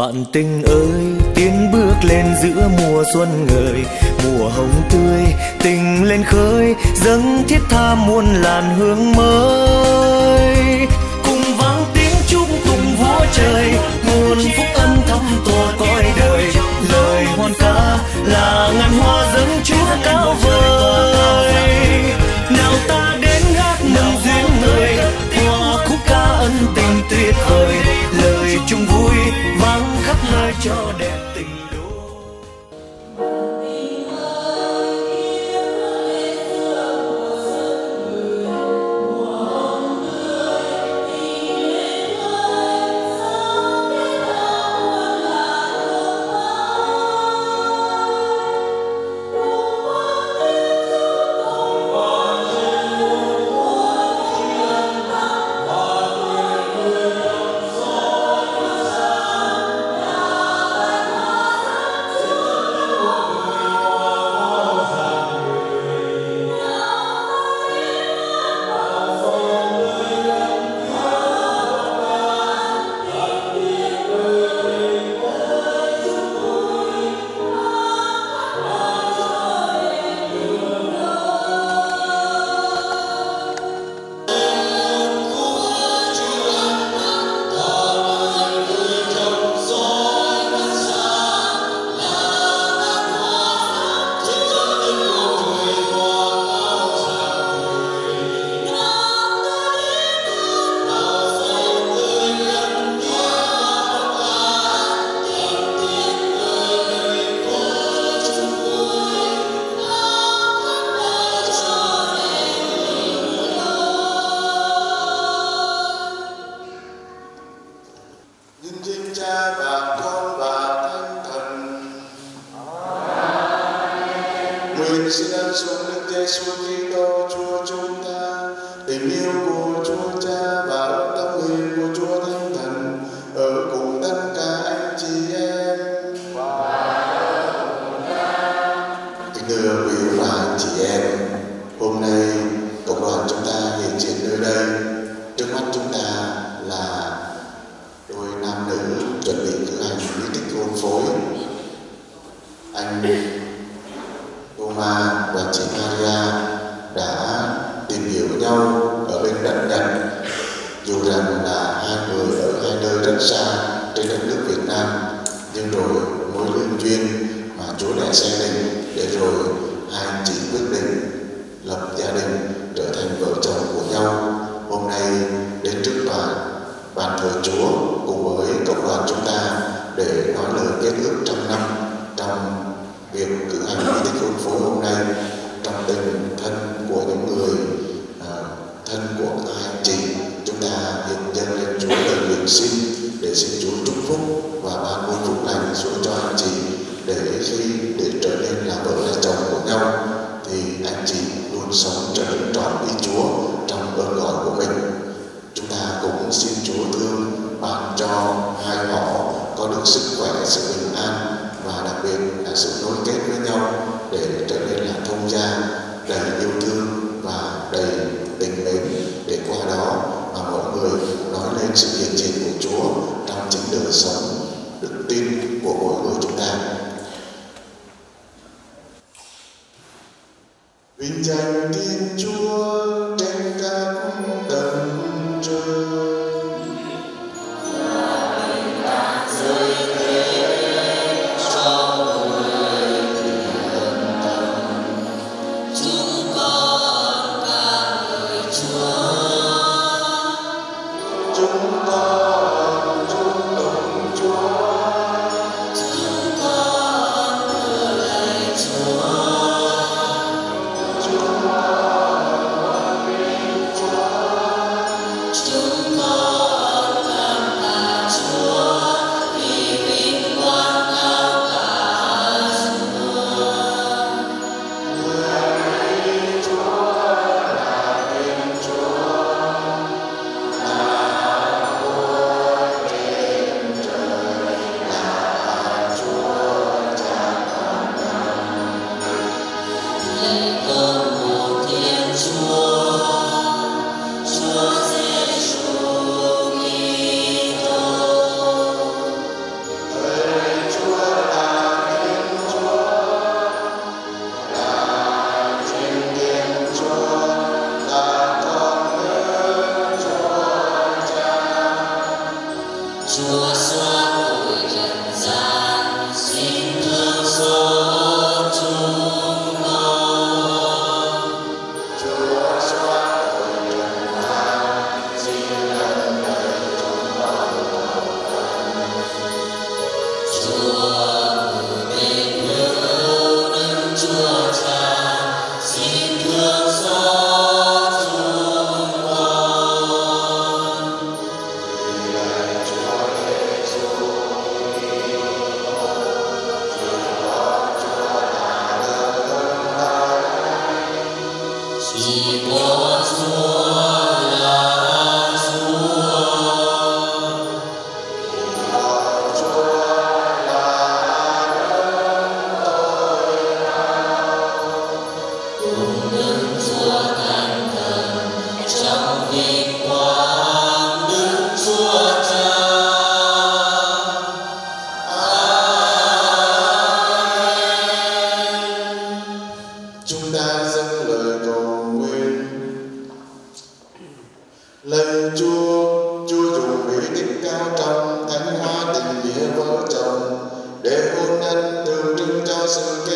Bạn tình ơi, tiến bước lên giữa mùa xuân ngời, mùa hồng tươi, tình lên khơi, dâng thiết tha muôn làn hương mới. Cùng vang tiếng chúc tụng vua trời, nguồn phúc âm thăm tỏa cõi đời. Lời hoan ca là ngàn hoa dâng Chúa cao vời. Nào ta đến hát mừng duyên người, hòa khúc ca ân tình tuyệt vời. Lời chung vui vang khắp nơi cho đẹp tình đôi. Nguyện xin ơn xuống Đức Giêsu Kitô Chúa chúng ta, tình yêu của Chúa Cha và tâm nguyện của Chúa Thánh Thần ở cùng tất cả anh chị em. Kính thưa quý vị và anh chị em, hôm nay cộng đoàn chúng ta hiện diện nơi đây. Trước mắt chúng ta là đôi nam nữ chuẩn bị cử hành nghi thức hôn phối. Anh Thomas và chị Maria đã tìm hiểu nhau ở bên đất Nhật, dù rằng là hai người ở hai nơi rất xa trên đất nước Việt Nam, nhưng rồi mối lương duyên mà Chúa đã xe định để rồi hai anh chị quyết định lập gia đình, trở thành vợ chồng của nhau. Hôm nay đến trước bàn thờ Chúa cùng với cộng đoàn chúng ta để nói lời kết ước trăm năm trong việc cử hành nghi thức hôn phối hôm nay, trong tình thân của những người thân của hai anh chị. Chúng ta hiện dâng lên Chúa lời nguyện xin để xin Chúa chúc phúc và ban ngôi phúc lành xuống cho anh chị, để khi để trở nên là vợ là chồng của nhau thì anh chị luôn sống trở nên trọn ý Chúa trong ơn gọi của mình. Chúng ta cũng xin Chúa thương ban cho hai họ có được sức khỏe, sự bình an và đặc biệt là sự nối kết với nhau để trở nên là thông gia đầy yêu thương và đầy tình mến, để qua đó mà mọi người nói lên sự hiện diện của Chúa trong chính đời sống đức tin của mỗi người chúng ta. Vinh danh Thiên Chúa trên các tầng trời.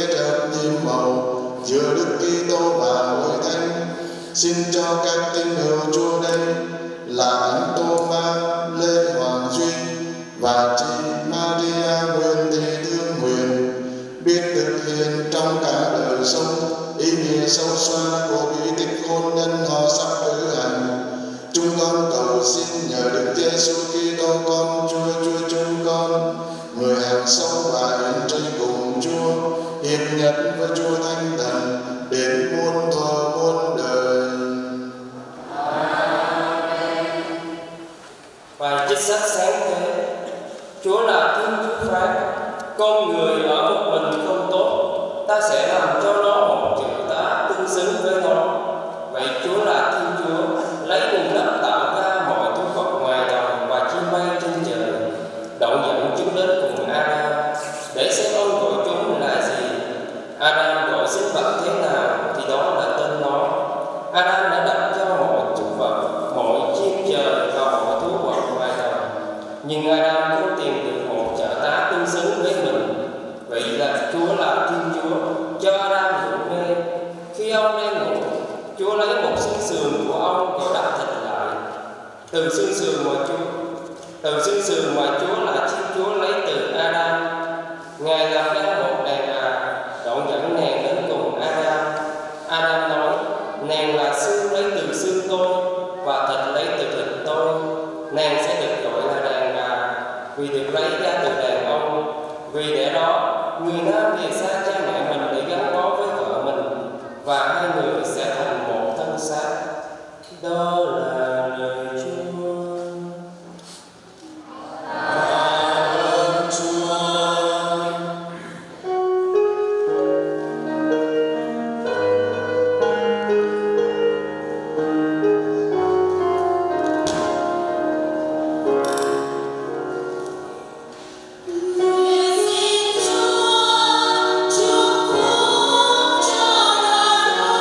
chợt nhiệm màu giữa Đức Kitô và Hội Thánh. Xin cho các tín hữu Chúa đây là anh Tô-ma, Lê Hoàng Duy và chị Maria Nguyễn Thị Thương Huyền biết thực hiện trong cả đời sống ý nghĩa sâu xa của bí tích hôn nhân họ sắp cử hành. Chúng con cầu xin nhờ Đức Giêsu Kitô con Chúa chúng con, người hàng sống và hiện trên cùng Chúa, hiệp nhất với Chúa Thánh Thần đến muôn thuở muôn đời. Bài trích sách sáng thế. Chúa là Thiên Chúa phán, con người ở một mình không tốt, ta sẽ làm cho nó một chữ tá tương xứng với nó. Vậy Chúa là Thiên Chúa, lấy bùn đất tạo ra mọi thu vật ngoài đồng và chim bay trên trời, đậu dẫn chúng đến cùng Adam để xem ông gọi chúng là gì. Adam gọi sinh vật thế nào thì đó là tên nó. Adam đã đặt cho mọi thu vật, mọi chim trời và mọi thú vật ngoài đồng, nhưng Adam không tìm được một trợ tá tương xứng với mình. Vậy là Chúa là Thiên Chúa cho Adam ngủ mê. Khi ông đang ngủ, Chúa lấy một xương sườn của ông và đắp thịt lại. Từ xương sườn mà Chúa là Thiên Chúa lấy từ Adam, Ngài làm ra một đàn bà, đậu dẫn nàng đến cùng Adam. Adam nói: nàng là xương lấy từ xương tôi và thịt lấy từ thịt tôi, nàng sẽ được gọi là đàn bà vì được lấy ra từ đàn ông. Vì lẽ đó, người nam lìa xa cha mẹ mình để gắn bó với vợ mình, và hai người sẽ thành một thân xác. Đó là lời Chúa. Chúa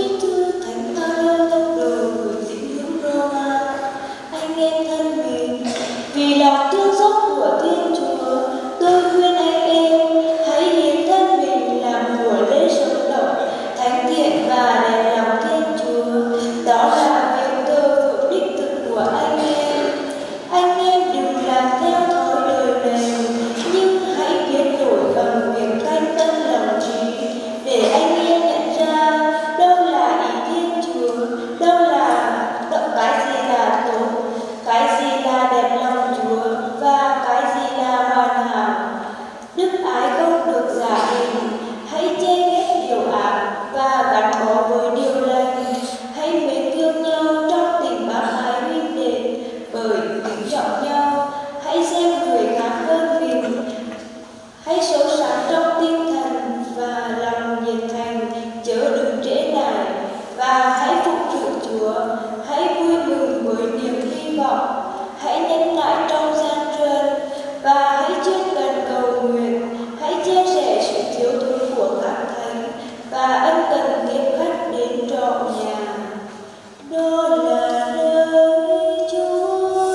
chi thư thánh Phaolô tông đồ gửi tín hữu Roma. Anh em thân mến, vì lòng thương xót của Thiên Chúa, tôi khuyên anh em hãy hiến thân mình làm của lễ sống động, thánh thiện và đẹp lòng Thiên Chúa. Đó là việc tôi phụ đích thực của anh em. Anh em đừng làm theo thói đời này, nhưng hãy biến đổi bằng việc thanh tân lòng trí, để anh em nhận ra đâu là ý Thiên Chúa, đâu cái gì là tốt, cái gì là đẹp lòng Chúa và cái gì là hoàn hảo. Đức ái không được giả hình, hãy chê ghét điều ác và gắn bó với điều lành. Hãy mến thương nhau trong tình bác ái huynh đệ, bởi kính trọng nhau. Hãy xem người khác hơn mình, hãy sâu sáng trong tinh thần và lòng nhiệt thành, chớ đừng trễ nải, và hãy phụng sự Chúa. Hãy vui mừng với niềm hy vọng, hãy nhẫn nại trong gian truân, và hãy chuyên cần cầu nguyện. Hãy chia sẻ sự thiếu thốn của các thánh, và ân cần tiếp khách đến trọ nhà. Đó là lời Chúa.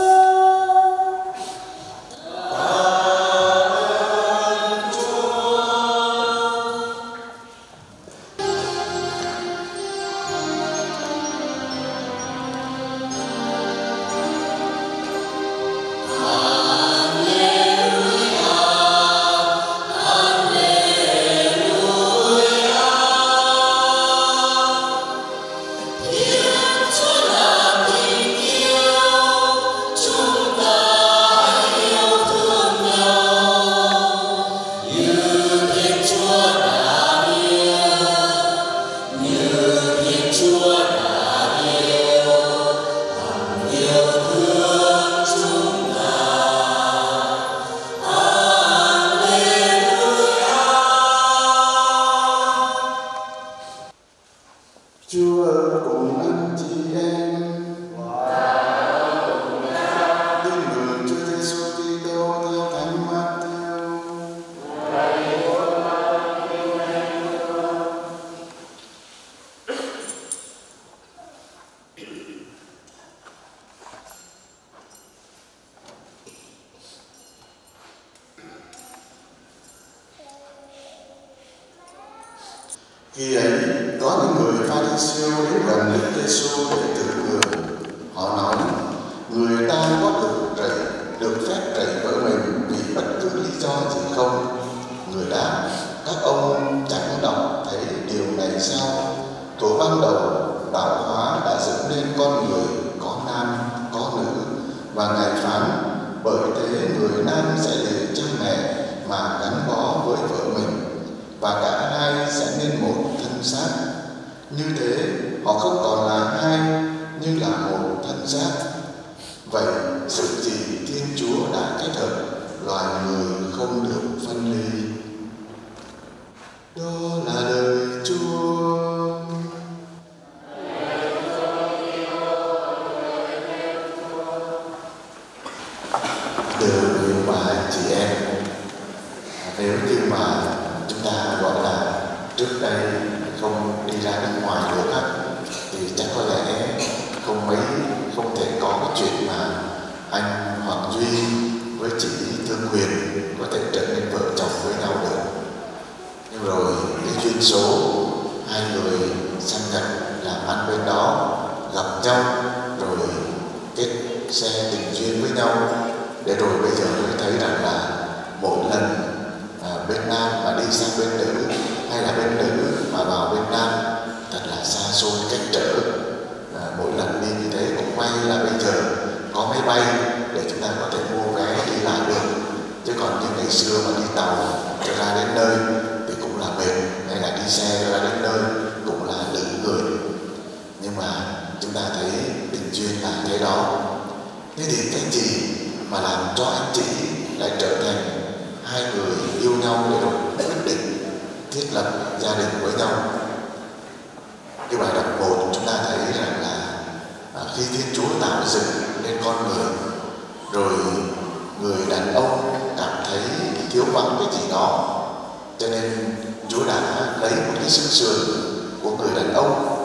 Chúa cùng anh chị em. Tin mừng Chúa Giêsu Kitô theo Thánh Matthew. Khi ấy, có những người Pha-ri-siêu đến gần Đức Giêsu để thử người. Họ nói: người ta có được phép rầy vợ mình vì bất cứ lý do gì không? Người đáp: các ông chẳng đọc thấy điều này sao? Thuở ban đầu, tạo hóa đã dựng nên con người có nam có nữ, và Ngài phán: bởi thế người nam sẽ lìa cha mẹ mà gắn bó với vợ mình, và cả hai sẽ nên một thân xác. Như thế, họ không còn là hai, nhưng là một thân xác. Vậy, sự gì Thiên Chúa đã kết hợp, loài người không được phân ly. Đó là lời Chúa. Thưa quý bà chị em, nếu như mà chúng ta gọi là trước đây không đi ra nước ngoài được á, thì chắc có lẽ không thể có cái chuyện mà anh Hoàng Duy với chị Thương Huyền có thể trở nên vợ chồng với nhau được. Nhưng rồi cái duyên số hai người sang Nhật làm ăn bên đó, gặp nhau rồi kết xe tình duyên với nhau, để rồi bây giờ mới thấy rằng là mỗi lần bên nam mà đi sang bên nữ, hay là bên nữ mà vào bên nam, thật là xa xôi cách trở. Mỗi lần đi như thế cũng may là bây giờ có máy bay để chúng ta có thể mua vé đi lại được, chứ còn như ngày xưa mà đi tàu cho ra đến nơi thì cũng là mệt, hay là đi xe cho ra đến nơi cũng là lử người. Nhưng mà chúng ta thấy tình duyên là thế đó. Thế thì cái gì mà làm cho anh chị lại trở thành hai người yêu nhau để rồi quyết định thiết lập gia đình với nhau? Cái bài đọc 1 chúng ta thấy rằng là khi Thiên Chúa tạo dựng nên con người, rồi người đàn ông cảm thấy thiếu vắng cái gì đó, cho nên Chúa đã lấy một cái xương sườn của người đàn ông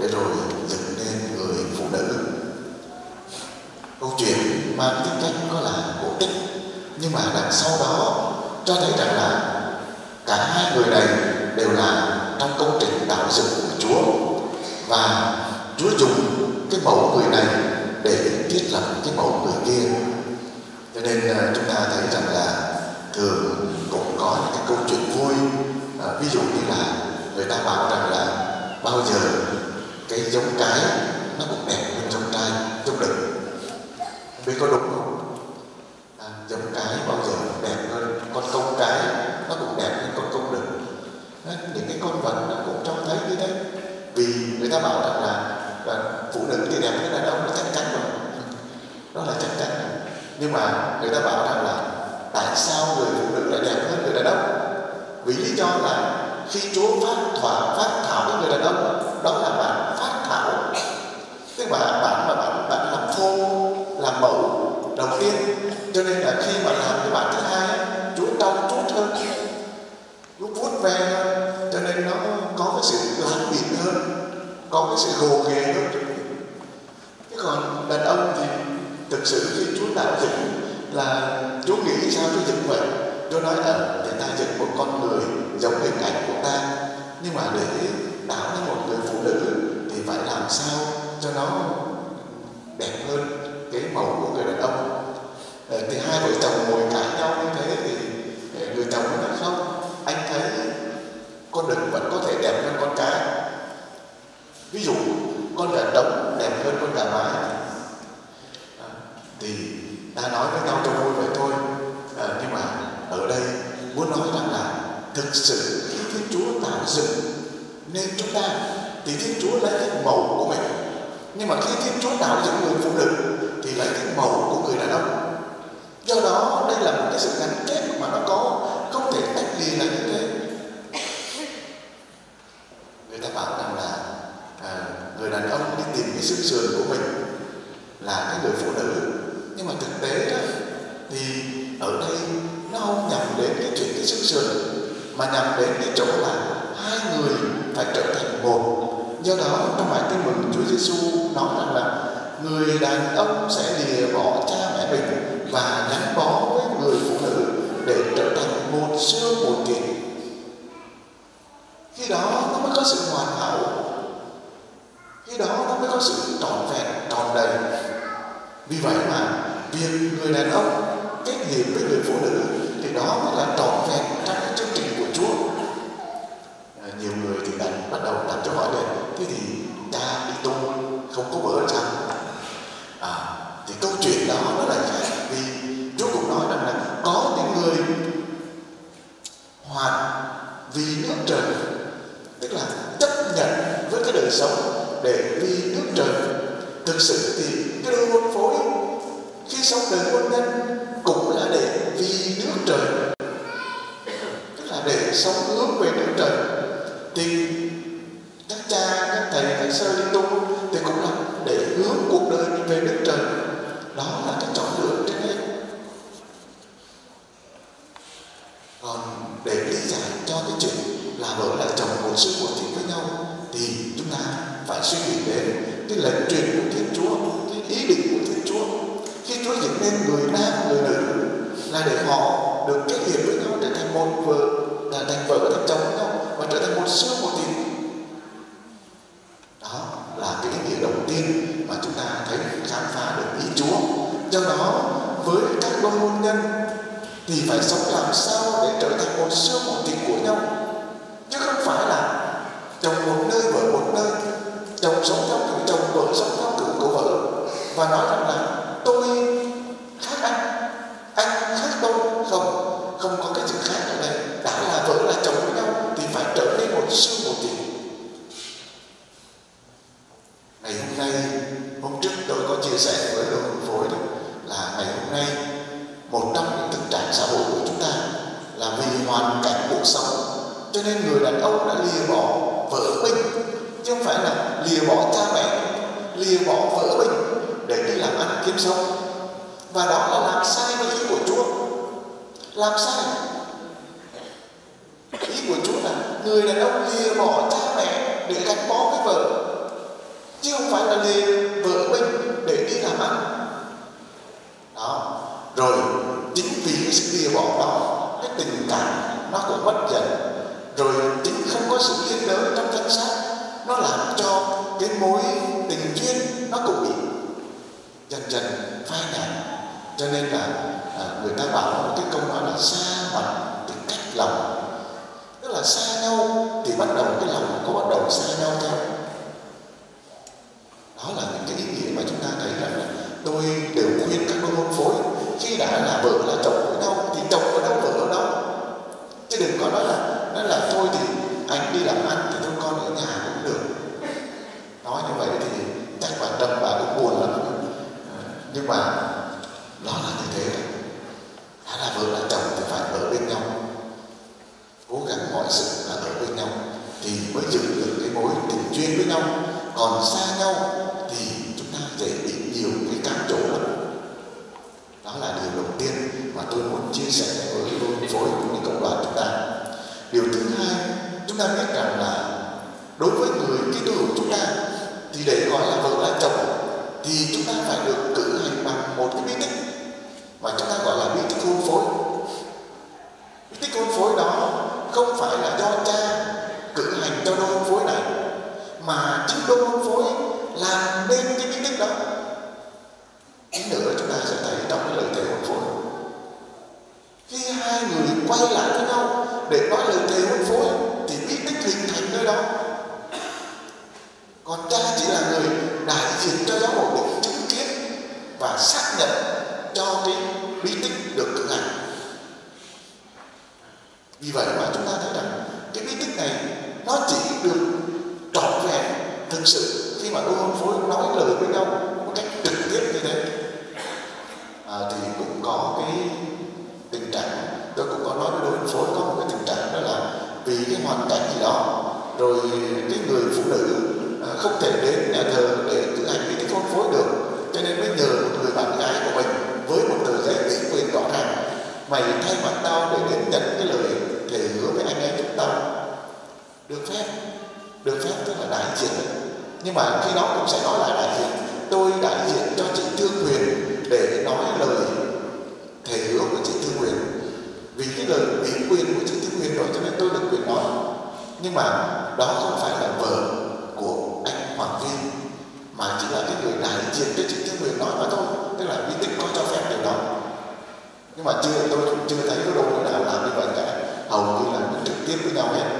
để rồi dựng nên người phụ nữ. Câu chuyện mang tính cách có là cổ tích, nhưng mà đằng sau đó cho thấy rằng là cả hai người này đều là trong công trình tạo dựng của Chúa, và Chúa dùng cái mẫu người này để thiết lập cái mẫu người kia. Cho nên chúng ta thấy rằng là thường cũng có những cái câu chuyện vui, ví dụ như là người ta bảo rằng là bao giờ cái giống cái nó cũng đẹp hơn giống trai, giống đực. Không biết có đúng không? Giống cái bao giờ đẹp hơn con công cái, nó cũng đẹp hơn con công đực. Những cái con vật nó cũng trông thấy như thế. Vì người ta bảo rằng là phụ nữ thì đẹp hơn đàn ông, nó chắc chắn rồi, đó là chắc chắn rồi. Nhưng mà người ta bảo rằng là tại sao người phụ nữ lại đẹp hơn người đàn ông? Vì lý do là khi Chúa phát thảo với người đàn ông, đó là bạn phát thảo, tức là bạn làm phô, làm mẫu đầu tiên. Cho nên là khi mà làm cái bạn thứ hai, Chúa trau chuốt hơn, Chúa vuốt ve hơn, cho nên nó có cái sự láng mịn hơn, có cái sự gồ ghề hơn. Chứ còn đàn ông thì thực sự khi Chúa tạo dựng là Chúa nghĩ sao Chúa dựng vậy. Chúa nói để ta dựng một con người giống hình ảnh của ta, nhưng mà để tạo nên một người phụ nữ thì phải làm sao cho nó đẹp hơn cái mẫu của người đàn ông. Thì hai vợ chồng ngồi cãi nhau như thế thì người chồng nói không, anh thấy con đực vẫn có thể đẹp hơn con cái. Ví dụ con gà trống đẹp hơn con gà mái, thì ta nói với nhau cho vui vậy thôi. Nhưng mà ở đây muốn nói rằng là thực sự khi Thiên Chúa tạo dựng nên chúng ta thì Thiên Chúa lấy cái mẫu của mình, nhưng mà khi Thiên Chúa tạo dựng người phụ nữ thì lấy cái mẫu của người đàn ông. Do đó đây là một cái sự gắn kết mà nó có không thể tách lìa là như thế. Người ta bảo rằng là người đàn ông đi tìm cái xương sườn của mình là cái người phụ nữ, nhưng mà thực tế đó thì ở đây nó không nhằm đến cái chuyện cái xương sườn, mà nhằm đến cái chỗ là hai người phải trở thành một. Do đó trong bài tin mừng Chúa Giêsu nói rằng là người đàn ông sẽ lìa bỏ cha mẹ mình và gắn bó với người phụ nữ để trở thành một xương một thịt. Khi đó nó mới có sự hoàn hảo, khi đó nó mới có sự trọn vẹn, tròn đầy. Vì vậy mà việc người đàn ông kết hiệp với người phụ nữ thì đó mới là trọn vẹn trong cái chương trình của Chúa. Nhiều người thì bắt đầu đặt câu hỏi này: thế thì cha đi tu không có vợ sao? Thì câu chuyện đó nó lại khác. Vì Chúa cũng nói rằng là có những người hoàn vì nước trời, tức là chấp nhận với cái đời sống để vì nước trời. Thực sự thì cái đôi hôn phối khi sống đời hôn nhân cũng là để vì nước trời, tức là để sống hướng về nước trời. Thì các cha, các thầy, các sơ đi tu thì cũng là để hướng cuộc đời mình về nước trời. Đó là cái chọn lựa trên hết. Còn để lý giải cho cái chuyện là vợ lại chồng một xương một thịt với nhau thì chúng ta phải suy nghĩ đến cái lệnh truyền của Thiên Chúa, cái ý định của Thiên Chúa. Khi Chúa dựng nên người nam người nữ là để họ được kết hiệp với nhau, trở thành một vợ, là thành vợ thành chồng với nhau và trở thành một xương một thịt. Đó là cái ý nghĩa đầu tiên mà chúng ta thấy khám phá được ý Chúa. Do đó với các đôi hôn nhân thì phải sống làm sao để trở thành một xương một thịt của nhau, chứ không phải là chồng một nơi vợ một nơi, chồng sống theo kiểu chồng, vợ sống theo kiểu của vợ, và nói rằng là tôi khác anh khác tôi. Không có cái sự khác ở đây. Đã là vợ là chồng với nhau thì phải trở nên một xương một thịt. Ngày hôm nay, hôm trước tôi có chia sẻ với đội hôn phối đó, là ngày hôm nay một trong những thực trạng xã hội của chúng ta là vì hoàn cảnh cuộc sống cho nên người đàn ông đã lìa bỏ vợ mình, chứ không phải là lìa bỏ cha mẹ, lìa bỏ vợ mình để đi làm ăn kiếm sống. Và đó là làm sai với ý của Chúa. Làm sai. Ý của Chúa là người đàn ông lìa bỏ cha mẹ để gắn bó với vợ. cái mối tình duyên nó cũng bị dần dần phai nhạt. Cho nên là người ta bảo cái câu nói là xa mặt thì cách lòng, tức là xa nhau thì bắt đầu cái lòng có bắt đầu xa nhau theo. Đó là những cái ý nghĩa mà chúng ta thấy rằng là tôi đều khuyên các đôi hôn phối khi đã là vợ là chồng với nhau thì chồng ở đâu vợ ở đâu, chứ đừng có nói là thôi thì anh đi làm ăn thì thôi con ở nhà cũng được. Nói như vậy thì chắc bà Trâm bà cũng buồn lắm, nhưng mà nó là như thế. Đã là vợ là chồng thì phải ở bên nhau, cố gắng mọi sự là ở bên nhau thì mới giữ được cái mối tình duyên với nhau. Còn xa nhau thì chúng ta dễ bị nhiều cái cám dỗ lắm. Đó là điều đầu tiên mà tôi muốn chia sẻ với đôi hôn phối cũng như cộng đoàn chúng ta. Điều thứ hai, chúng ta biết rằng là đối với người Kitô hữu chúng ta thì để gọi là vợ là chồng thì chúng ta phải được cử hành bằng một cái bí tích mà chúng ta gọi là bí tích hôn phối. Bí tích hôn phối đó không phải là do cha cử hành cho đôi hôn phối này, mà chính đôi hôn phối làm nên cái bí tích đó. Tí nữa chúng ta sẽ thấy trong cái lời thề hôn phối, khi hai người quay lại với nhau để nói lời thề hôn phối thì bí tích hình thành nơi đó. Còn cha chỉ là người đại diện cho giáo hội để chứng kiến và xác nhận cho cái bí tích được cử hành. Vì vậy mà chúng ta thấy rằng cái bí tích này nó chỉ được trọn vẹn thực sự khi mà đôi hôn phối nói lời với nhau một cách trực tiếp như thế. Thì cũng có cái tình trạng, tôi cũng có nói với đôi hôn phối có một cái tình trạng đó là vì cái hoàn cảnh gì đó rồi cái người phụ nữ không thể đến nhà thờ để cử hành bí tích hôn phối được, cho nên mới nhờ một người bạn gái của mình với một tờ giấy ủy quyền rõ ràng: mày thay mặt tao để đến nhận cái lời thề hứa với anh em chúng tao. Được phép tức là đại diện. Nhưng mà khi đó cũng sẽ nói lại đại diện, tôi đại diện cho chị Thương Huyền để nói lời thề hứa của chị Thương Huyền. Vì cái lời ủy quyền của chị Thương Huyền rồi cho nên tôi được quyền nói. Nhưng mà đó không phải là vợ của anh Hoàng Vy, mà chỉ là cái người đại diện cho chị Thương Huyền nói mà thôi. Tức là bí tích có cho phép điều đó. Nhưng mà tôi chưa thấy có đôi người nào làm như vậy cả, hầu như là trực tiếp với nhau hết.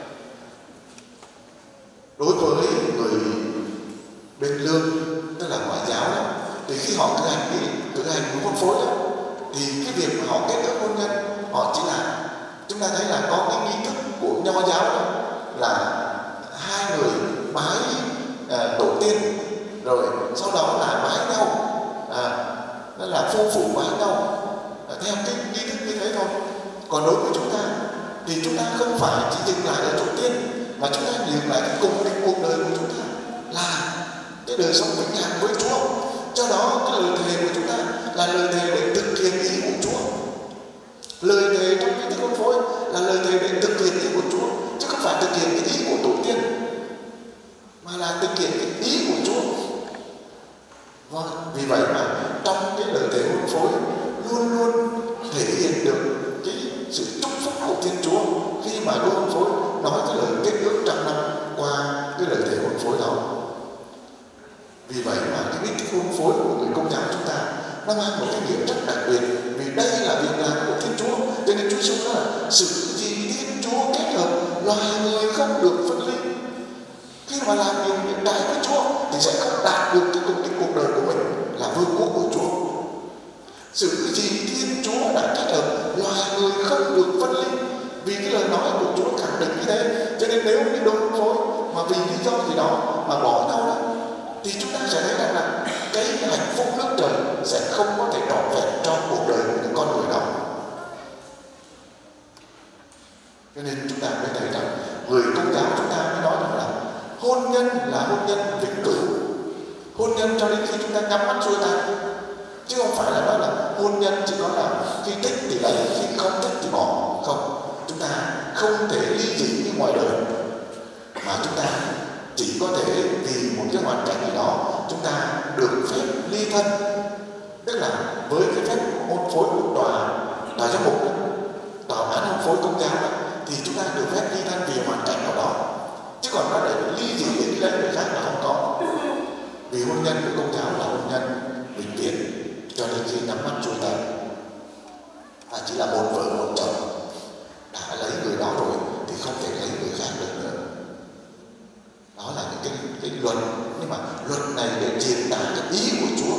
Đối với người bên lương, tức là ngoại giáo đó, thì khi họ cử hành hôn phối đó, thì cái việc mà họ kết ước hôn nhân, họ chỉ là, chúng ta thấy là có cái nghi thức của nho giáo đó, là hai người bái tổ tiên, rồi sau đó là bái nhau, đó là phu phụ bái nhau theo cái nghi thức như thế thôi. Còn đối với chúng ta thì chúng ta không phải chỉ dừng lại ở tổ tiên, mà chúng ta dừng lại cùng cái cuộc đời của chúng ta là cái đời sống vĩnh hằng với Chúa. Do đó cái lời thề của chúng ta là lời thề để thực hiện ý của Chúa. Lời thề trong bí tích hôn phối là lời thề để thực hiện ý của Chúa, chứ không phải thực hiện cái ý của tổ tiên, mà là thực hiện cái ý của Chúa. Vâng, vì vậy mà trong cái lời thề hôn phối luôn luôn thể hiện được cái sự chúc phúc của Thiên Chúa khi mà đôi hôn phối nói cái lời kết ước trăm năm qua cái lời thề hôn phối đó. Vì vậy mà cái bí tích hôn phối của người Công giáo chúng ta nó mang một cái nghĩa rất đặc biệt, vì đây là việc làm của Thiên Chúa. Cho nên Chúa Giêsu nói là sự gì Thiên Chúa kết hợp loài người không được phân ly. Khi mà làm điều hiện đại với Chúa thì sẽ không đạt được cái cuộc đời của mình là vương quốc của Chúa. Sự gì Thiên Chúa đã kết hợp loài người không được phân ly. Vì cái lời nói của Chúa khẳng định như thế, cho nên nếu cái đôi hôn phối mà vì lý do gì đó mà bỏ nhau đó, thì chúng ta sẽ thấy rằng là cái hạnh phúc nước trời sẽ không có thể trọn vẹn trong cuộc đời của những con người đó. Cho nên chúng ta mới thấy rằng người Công giáo chúng ta mới nói rằng là hôn nhân là hôn nhân vĩnh cửu, hôn nhân cho đến khi chúng ta nhắm mắt xuôi tay, chứ không phải là nói là hôn nhân chỉ có là khi thích thì lấy, khi không thích thì bỏ. Không, chúng ta không thể ly dị như ngoài đời, mà chúng ta chỉ có thể vì một cái hoàn cảnh gì đó chúng ta được phép ly thân. Tức là với cái phép hôn phối của tòa giám mục, tòa án hôn phối Công giáo đó, thì chúng ta được phép ly thân vì hoàn cảnh nào đó, chứ còn nó để ly dị để đi lấy người khác là không có. Vì hôn nhân của Công giáo là hôn nhân vĩnh viễn cho đến khi nhắm mắt trôi tay, và chỉ là một vợ một chồng. Đã lấy người đó rồi thì không thể lấy người khác được nữa. Đó là những cái luật, nhưng mà luật này để truyền đạt cái ý của Chúa.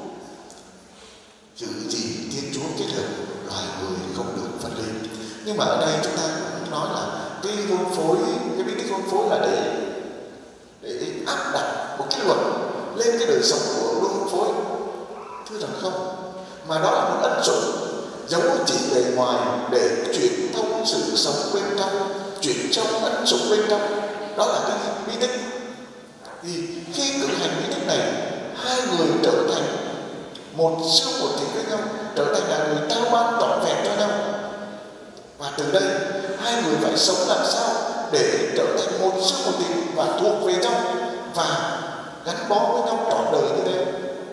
Chữ gì Thiên Chúa kết hợp loài người không được phân ly. Nhưng mà ở đây chúng ta cũng nói là cái hôn phối, cái bí tích hôn phối là để áp đặt một cái luật lên cái đời sống của đôi hôn phối. Thưa rằng không, mà đó là một ân sủng dấu chỉ bề ngoài để truyền thông sự sống bên trong, truyền trong ân sủng bên trong. Đó là cái bí tích. Thì khi cử hành bí tích này, hai người trở thành một xương một thịt với nhau, trở thành là người trao ban trọn vẹn cho nhau. Và từ đây hai người phải sống làm sao để trở thành một xương một thịt và thuộc về nhau và gắn bó với nhau trọn đời như thế.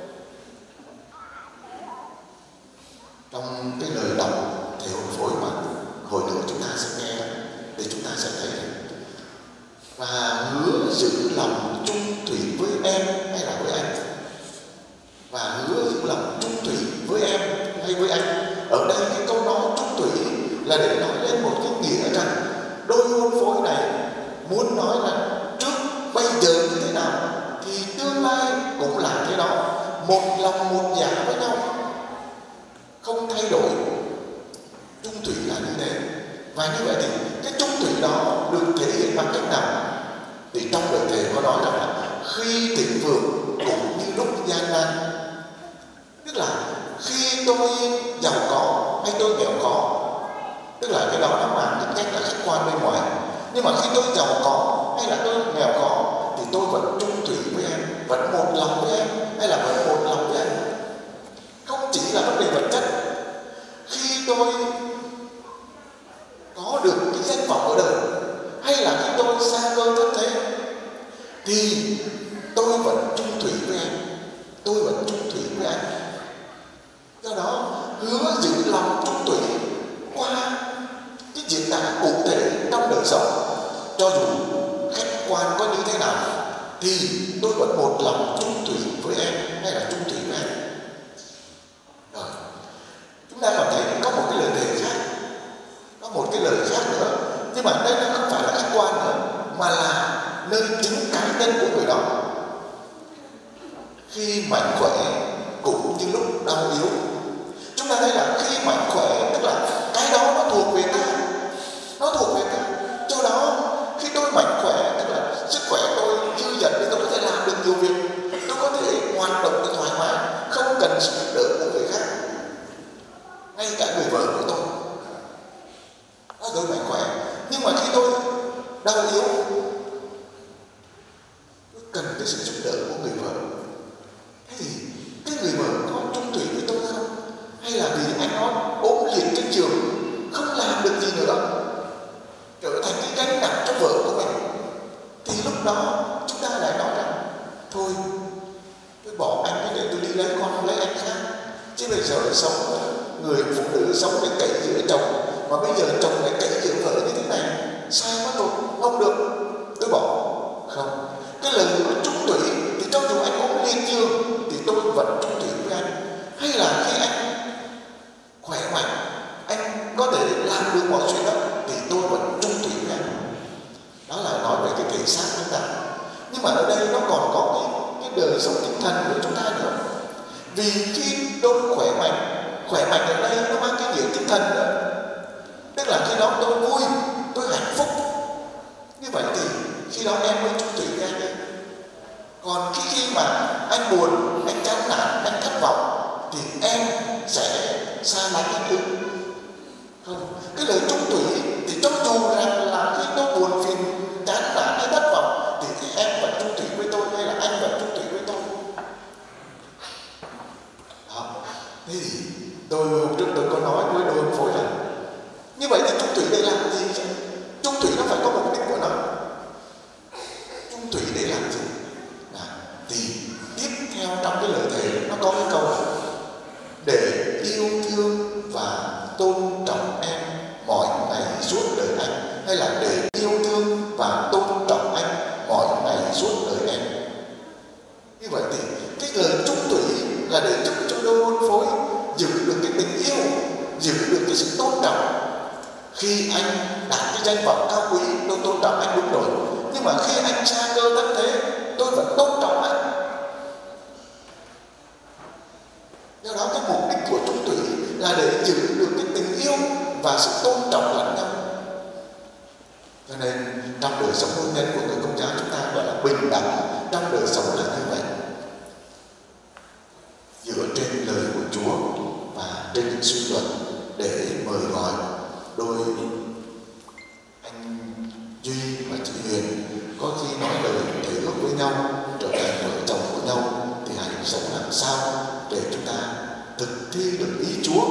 Trong cái lời đọc thề hôn phối mà hồi nữa chúng ta sẽ nghe để chúng ta sẽ thấy, và hứa giữ lòng chung thủy với em hay là với anh, và hứa giữ lòng chung thủy với em hay với anh. Ở đây cái câu nói chung thủy là để nói lên một cái nghĩa rằng đôi hôn phối này muốn nói là trước bây giờ như thế nào thì tương lai cũng là thế đó, một lòng một dạ với nhau, không thay đổi. Chung thủy là như thế. Và như vậy thì cái chung thủy đó được thể hiện bằng cách nào? Thì trong lời thề có nói rằng là khi thịnh vượng cũng như lúc gian nan. Tức là khi tôi giàu có hay tôi nghèo có, tức là cái đó nó mang tính cách là khách quan bên ngoài. Nhưng mà khi tôi giàu có hay là tôi nghèo có thì tôi vẫn chung thủy với em, vẫn một lòng với em, hay là vẫn một lòng với anh. Không chỉ là vấn đề vật chất. Khi tôi có được cái danh vọng ở đời, hay là khi tôi xa cơ thất thế, thì tôi vẫn chung thủy với em, tôi vẫn chung thủy với anh. Do đó hứa giữ lòng chung thủy qua cái diễn đạt cụ thể trong đời sống, cho dù khách quan có như thế nào thì tôi vẫn một lòng chung thủy với em hay là chung thủy với anh. Rồi chúng ta còn thấy có một cái lời thề khác, có một cái lời khác nữa, nhưng mà đây nó không phải là khách quan nữa, mà là nơi chứng cá nhân của người đó. Khi mạnh khỏe cũng như lúc đau yếu. Chúng ta thấy là khi mạnh khỏe tức là cái đó nó thuộc về ta, nó thuộc về ta. Do đó khi tôi mạnh khỏe tức là sức khỏe tôi dư dật để tôi có thể làm được nhiều việc, tôi có thể hoạt động được thoải mái, không cần sự giúp đỡ của người khác, ngay cả người vợ của tôi. Đó, tôi mạnh khỏe. Nhưng mà khi tôi đau yếu, tôi cần cái sự giúp đỡ của người vợ. Thế thì cái người vợ có chung thủy với tôi không? Hay là vì anh nó ốm liệt trên giường, không làm được gì nữa, trở thành cái gánh nặng cho vợ của mình, thì lúc đó chúng ta lại nói rằng thôi tôi bỏ anh để tôi đi lấy con lấy anh khác. Chứ bây giờ sống người phụ nữ sống để cậy giữa chồng, mà bây giờ chồng lại cậy giữa vợ như thế này, sai quá rồi, không được, tôi bỏ. Không, cái lần nữa chung thủy thì cho dù anh ốm liệt giường thì tôi vẫn chung thủy với anh. Hay là khi anh khỏe mạnh, anh có thể làm được mọi chuyện đó thì tôi vẫn chung thủy với anh. Đó là nói về cái thể xác chúng ta. Nhưng mà ở đây nó còn có cái đời sống tinh thần của chúng ta nữa. Vì khi tôi khỏe mạnh ở đây nó mang cái nghĩa tinh thần nữa. Tức là khi đó tôi vui, tôi hạnh phúc. Như vậy thì khi đó em mới chung thủy với anh ấy. Còn khi mà anh buồn, anh chán nản, anh thất vọng thì em sẽ xa lánh anh ư? Không. Cái lời chung thủy thì cho dù rằng là khi tôi buồn phiền, chán nản hay thất vọng thì em vẫn chung thủy với tôi, hay là anh vẫn chung thủy với tôi. Đó. Thế thì tôi hôm trước tôi có nói với đôi hôn phối rằng như vậy thì chung thủy để làm gì chứ? Chung thủy nó phải có mục đích của nó. Chung thủy để làm gì? Thì tiếp theo trong cái lời thề nó có cái câu là để yêu thương và tôn trọng em mọi ngày suốt đời anh, hay là để yêu thương và tôn trọng anh mọi ngày suốt đời em. Như vậy thì cái lời trung thủy là để giúp cho đôi hôn phối giữ được cái tình yêu, giữ được cái sự tôn trọng. Khi anh đạt cái danh vọng cao quý, tôi tôn trọng anh đúng rồi, nhưng mà khi anh xa cơ thất thế, tôi vẫn tôn trọng anh. Do đó cái mục đích của trung thủy là để giữ được cái tình yêu và sự tôn trọng lẫn nhau. Cho nên trong đời sống hôn nhân của người Công giáo chúng ta gọi là bình đẳng, trong đời sống là như vậy. Dựa trên lời của Chúa và trên những suy luận để mời gọi đôi anh Duy và chị Huyền có khi nói lời thể ước với nhau, trở thành vợ chồng của nhau, thì hãy sống làm sao để chúng ta thực thi được ý Chúa.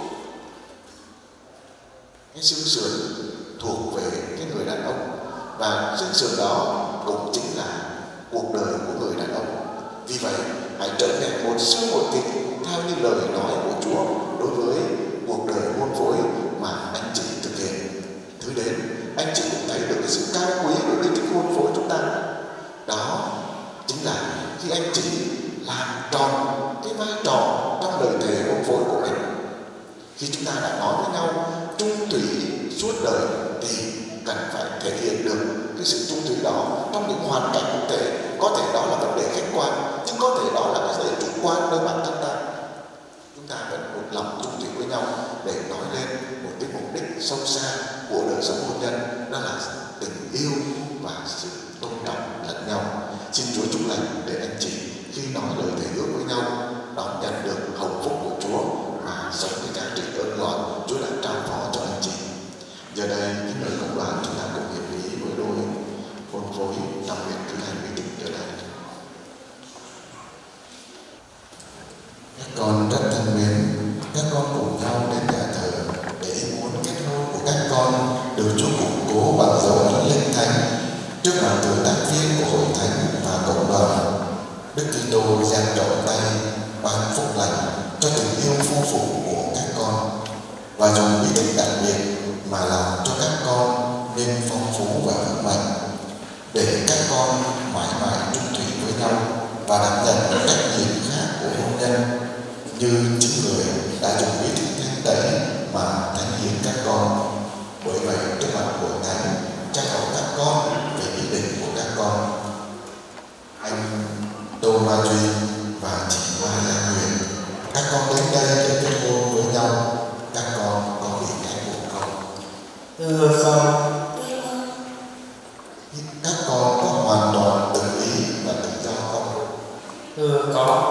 Cái xương sườn thuộc về cái người đàn ông, và xương sườn đó cũng chính là cuộc đời của người đàn ông. Vì vậy hãy trở nên một xương một thịt theo như lời nói của Chúa đối với cuộc đời hôn phối mà anh chị thực hiện. Thứ đến, anh chị cũng thấy được cái sự cao quý của cái hôn phối chúng ta. Đó chính là khi anh chị làm tròn cái vai trò trong lời thề hôn phối của mình. Khi chúng ta đã nói với nhau trung thủy suốt đời thì cần phải thể hiện được cái sự trung thủy đó trong những hoàn cảnh cụ thể. Có thể đó là vấn đề khách quan, nhưng có thể đó là cái vấn đề chủ quan nơi bản thân ta. Chúng ta vẫn một lòng trung thủy với nhau để nói lên một cái mục đích sâu xa của đời sống hôn nhân, đó là tình yêu và sự tôn trọng lẫn nhau. Xin Chúa chúc lành để anh chị khi nói lời thề ước với nhau đón nhận được hồng phúc của Chúa và sống cái giá trị ơn gọi Chúa đã trao phó cho anh chị. Giờ đây những người cộng đoàn chúng ta cùng hiệp ý với đôi hôn phối đặc biệt thứ hai quý tính giờ đây. Các con rất thân mến, các con cùng nhau đến nhà thờ để muốn kết hôn của các con được Chúa củng cố bằng dấu ấn linh thánh trước mặt từ tác viên của hội thánh và cộng đoàn. Đức Kitô dang trọn tay ban phúc lành cho tình yêu phu phụ của các con và dùng bí tích đặc biệt mà làm cho các con nên phong phú và vững mạnh, để các con mãi mãi trung thủy với nhau và đảm nhận một trách nhiệm khác của hôn nhân như chính người đã dùng bí tích thánh tẩy mà thánh hiến các con. Bởi vậy trước mặt hội thánh trao hỏi các con về ý định của các con. Anh Tô Ma Duy và chị Mai Lan Huyền, các con đến đây để kết hôn với nhau, các con có bị ép buộc không? Thưa con. Các con có hoàn toàn tự ý và tự do không? Thưa có.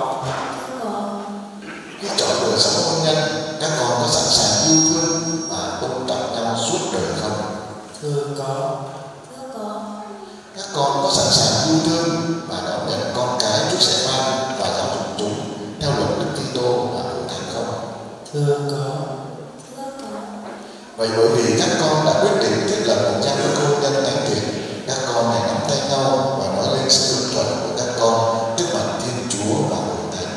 Khi chọn đời sống hôn nhân, các con có sẵn sàng yêu thương và tôn trọng nhau suốt đời không? Thưa có. Các con có sẵn sàng yêu thương và đón nhận con cái Chúa sẽ ban và giáo dục chúng theo luật Đức Kitô và hội thánh không? Thưa có. Vậy bởi vì các con đã quyết định thiết lập một gia đình hôn nhân thánh thiện, các con hãy nắm tay nhau và nói lên sự đồng thuận của các con trước mặt Thiên Chúa và hội thánh.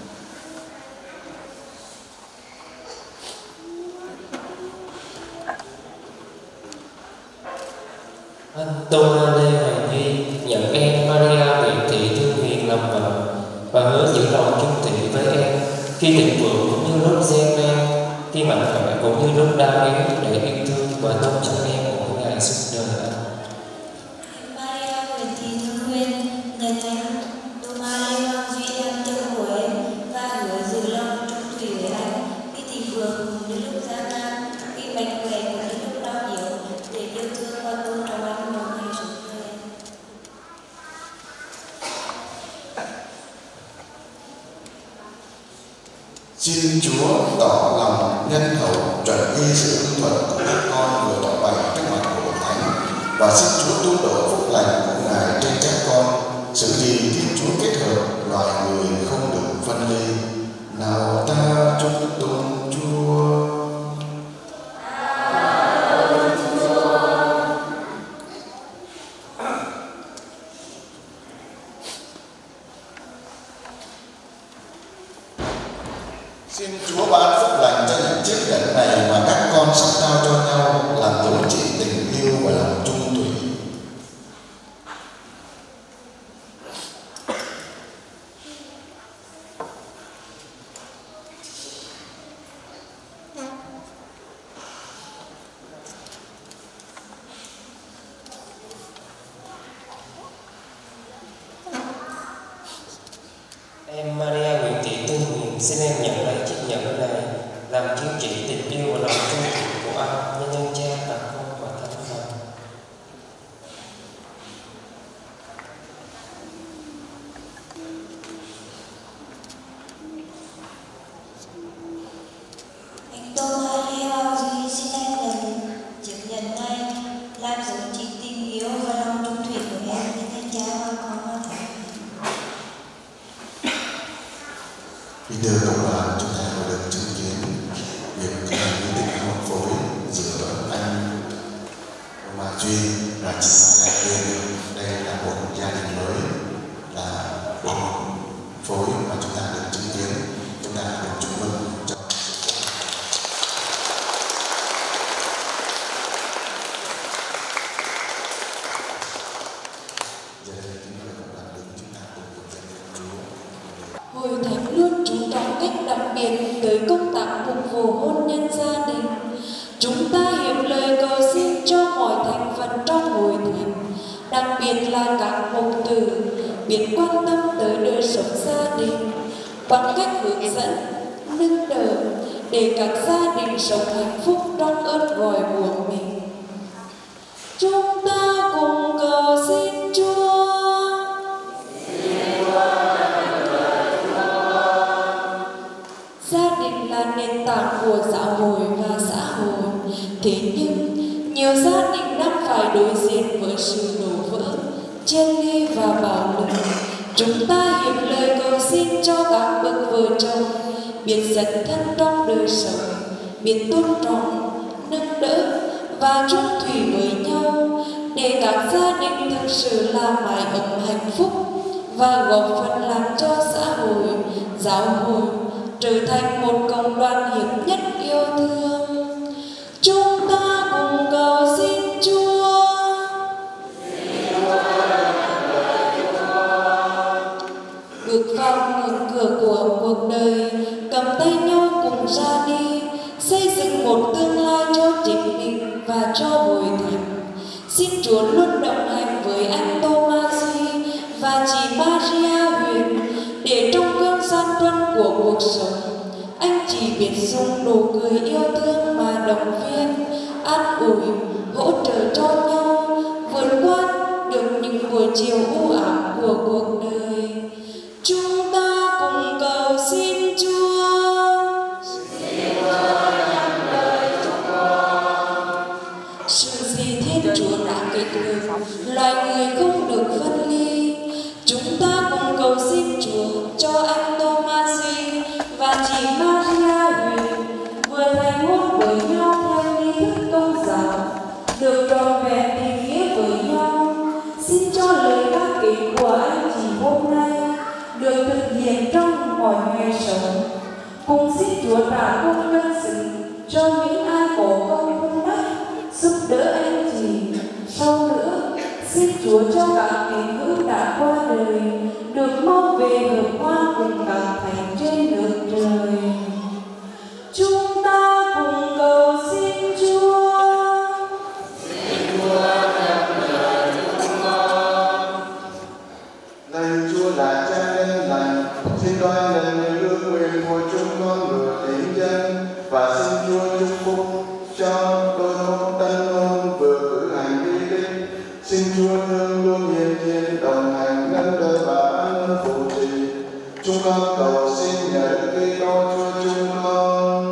Anh Tô Lê Hoài Duy nhận em Maria Nguyễn Thị Thương Hiền làm vợ và hứa giữ lòng chung thủy với em khi thịnh vượng cũng như lúc gian nan, khi mạnh khỏe cũng như lúc đau yếu, để yêu thương và tôn trọng em mỗi ngày suốt đời anh. Maria Nguyễn Thị Thương Huyền nhận thánh Tô Maria Duy làm chồng của em và hứa giữ lòng trung thủy với anh khi thịnh vượng cũng như lúc gian nan, khi mạnh khỏe cũng như lúc đau yếu, để yêu thương và tôn trọng anh mỗi ngày suốt đời. Xin Chúa tỏ lòng nhân hậu chuẩn y sự hưng thuận của các con vừa tỏ bày trước mặt của hội thánh, và xin Chúa tuôn đổ phúc lành của Ngài trên các con, sự gì Thiên Chúa kết hợp loài người không được phân ly. Nào ta chúc tụng Chúa. Xin Chúa ban phúc lành cho những chiếc nhẫn này mà các con sắp trao cho nhau, làm dấu chỉ tình yêu và lòng trung thủy. Em Maria Nguyễn Thị Tư Huyền xin em nhận lấy chiếc nhẫn này làm chứng chỉ tình yêu và lòng trung thành của anh nhân dân Cha và Con và Thánh Thần. Anh Tô Maria Bao Duy xin em lần chứng nhận này làm dấu chỉ tình yêu và lòng trung thủy của em nhân dân Cha và Con và Thánh Thần. Bây giờ các bạn chúng ta có được chứng kiến việc quyết định hôn phối giữa anh Ma Duy và chị Mai Huyền. Đây là một gia đình mới, là một phối mà chúng ta được chứng kiến, chúng ta được chúc mừng cho Hội Thánh luôn chú trọng cách đặc biệt tới công tác phục vụ hôn nhân gia đình. Chúng ta hiệp lời cầu xin cho mọi thành phần trong hội thánh, đặc biệt là các mục tử, biết quan tâm tới đời sống gia đình bằng cách hướng dẫn, nâng đỡ để các gia đình sống hạnh phúc trong ơn gọi của mình. Chúng ta cùng cầu xin Chúa. Gia đình là nền tảng của giáo hội và xã hội. Thế nhưng, nhiều gia đình đang phải đối diện với sự đổ vỡ, chia ly và bạo lực. Chúng ta hiệp lời cầu xin cho các bậc vợ chồng biết dấn thân trong đời sống, biết tôn trọng, nâng đỡ và chung thủy với nhau, để các gia đình thực sự là mái ấm hạnh phúc và góp phần làm cho xã hội, giáo hội trở thành một cộng đoàn hiệp nhất yêu thương. Chúng ta cùng cầu xin Chúa. Bước vào ngưỡng cửa của cuộc đời, cầm tay nhau cùng ra đi, xây dựng một tương lai cho chính mình và cho hội thánh. Xin Chúa luôn đồng hành với anh Tô Ma Duy và chị Maria Huyền, để trong cơn gian truân của cuộc sống, anh chỉ biết dùng nụ cười yêu thương mà động viên, an ủi, hỗ trợ cho nhau vượt qua được những buổi chiều u ám của cuộc đời. Chúng ta cùng cầu xin Chúa. Sự gì Thiên Chúa đã kết hợp, loài người không được phân ly. Chúng ta cùng cầu xin Chúa cho anh Tô Ma Duy và chị Maria Huyền vừa thành hôn với nhau theo nghi thức công giáo, được trọn vẹn tình nghĩa với nhau. Xin cho lời ca kể của anh chị hôm nay được thực hiện trong mọi ngày sống. Cùng xin Chúa trả công nhân sự cho những ai có công vun đắp giúp đỡ anh chị. Sau nữa, xin Chúa cho các tín hữu đã qua đời được mau về hợp hoa cùng các thánh trên nước trời. Chúng ta cùng cầu xin Chúa. Lạy Chúa là Cha nhân lành, xin đoan lần những ước nguyện của chúng con vừa tín dân, và xin Chúa chúc phúc cho đôi hôn tân hôn vừa cử hành đi linh. Xin Chúa thương luôn hiện diện đồng hành nâng đỡ và an phụ trì. Chúng con cầu xin nhờ Kitô Chúa chúng con.